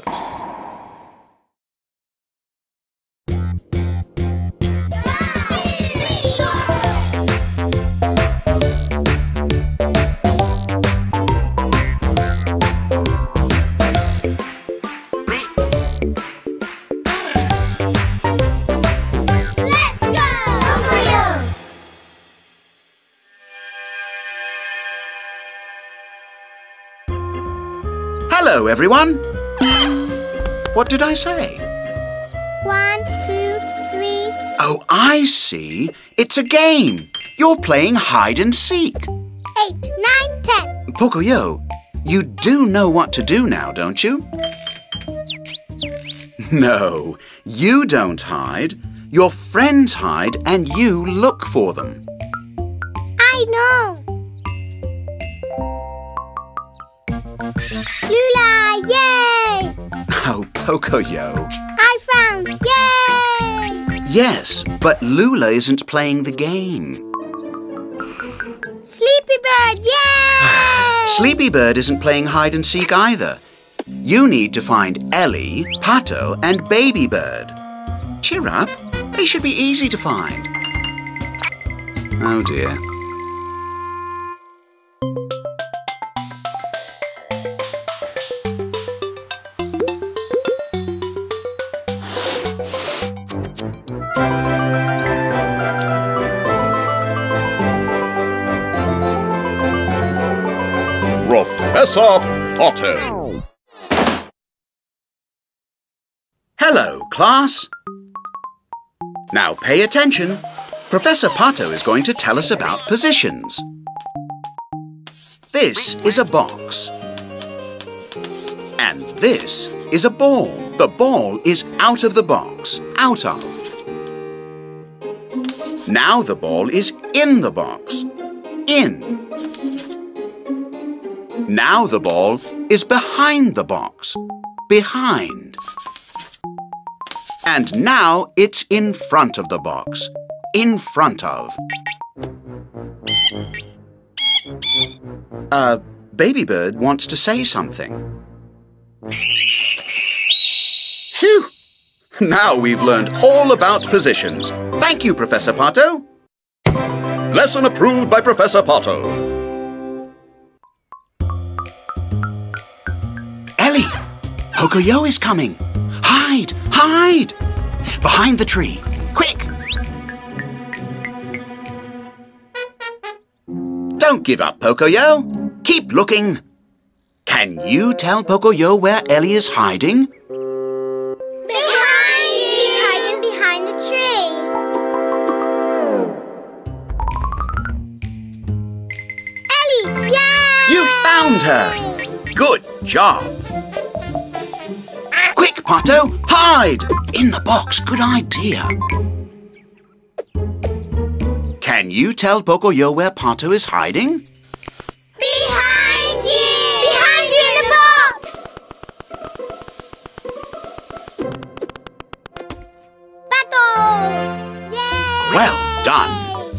A: Hello, everyone. What did I say?
B: One, two, three.
A: Oh, I see. It's a game. You're playing hide and seek.
B: Eight, nine, ten.
A: Pocoyo, you do know what to do now, don't you? No, you don't hide. Your friends hide and you look for them.
B: I know. Loula, yay!
A: Oh, Pocoyo.
B: I found, yay!
A: Yes, but Loula isn't playing the game.
B: Sleepy Bird, yay!
A: Sleepy Bird isn't playing hide and seek either. You need to find Elly, Pato, and Baby Bird. Cheer up. They should be easy to find. Oh dear.
E: Professor Pato.
A: Hello, class. Now pay attention. Professor Pato is going to tell us about positions. This is a box. And this is a ball. The ball is out of the box. Out of. Now the ball is in the box. In. Now the ball is behind the box. Behind. And now it's in front of the box. In front of. Uh, Baby Bird wants to say something. Phew! Now we've learned all about positions. Thank you, Professor Pato.
E: Lesson approved by Professor Pato.
A: Elly, Pocoyo is coming. Hide, hide! Behind the tree. Quick! Don't give up, Pocoyo. Keep looking. Can you tell Pocoyo where Elly is hiding?
B: Behind you! She's hiding behind the tree. Elly, yay!
A: You found her! Good job! Quick, Pato, hide! In the box, good idea. Can you tell Pocoyo where Pato is hiding?
B: Behind you! Behind you in the box! Pato! Yay!
A: Well done.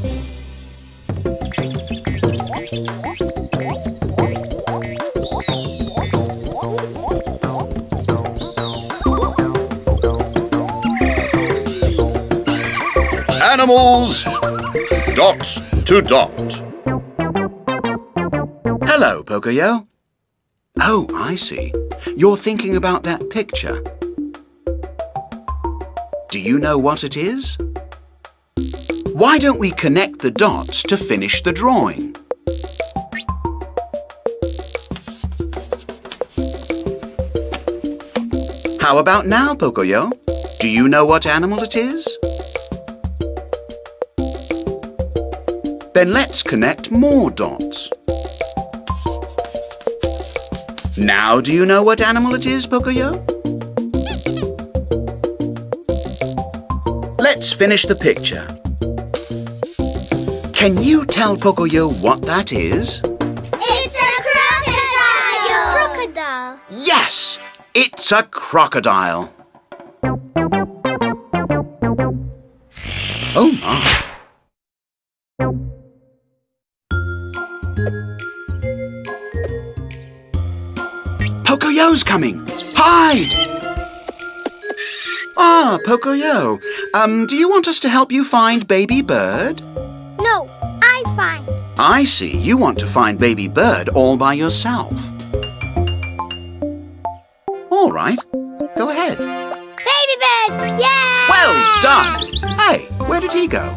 E: Animals. Dot to dot.
A: Hello, Pocoyo. Oh, I see. You're thinking about that picture. Do you know what it is? Why don't we connect the dots to finish the drawing? How about now, Pocoyo? Do you know what animal it is? Then let's connect more dots. Now do you know what animal it is, Pocoyo? Let's finish the picture. Can you tell Pocoyo what that is?
B: It's a crocodile! Crocodile.
A: Yes! It's a crocodile. Oh my! Pocoyo's coming! Hide! Ah, Pocoyo. Um, do you want us to help you find Baby Bird?
B: No, I find.
A: I see. You want to find Baby Bird all by yourself. All right. Go ahead.
B: Baby Bird! Yay!
A: Well done! Hey, where did he go?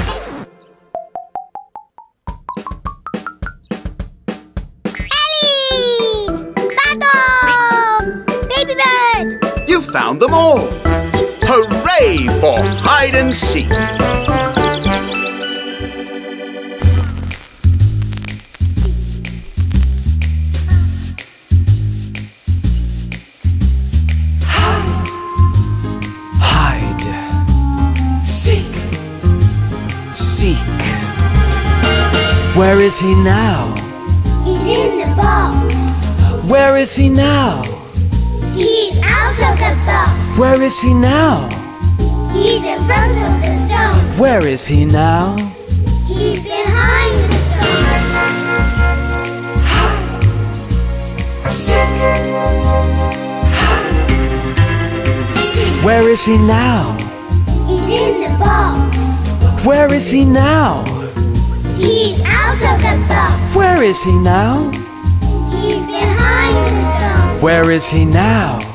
A: You found them all! Hooray for hide and seek!
F: Hide. Seek. Seek. Where is he now?
B: He's in the box.
F: Where is he now?
B: He's out of the box.
F: Where is he now?
B: He's in front of the stone.
F: Where is he now?
B: He's behind the stone.
F: Where is he now?
B: He's in the box.
F: Where is he now?
B: He's out of the box.
F: Where is he now?
B: He's behind the stone.
F: Where is he now?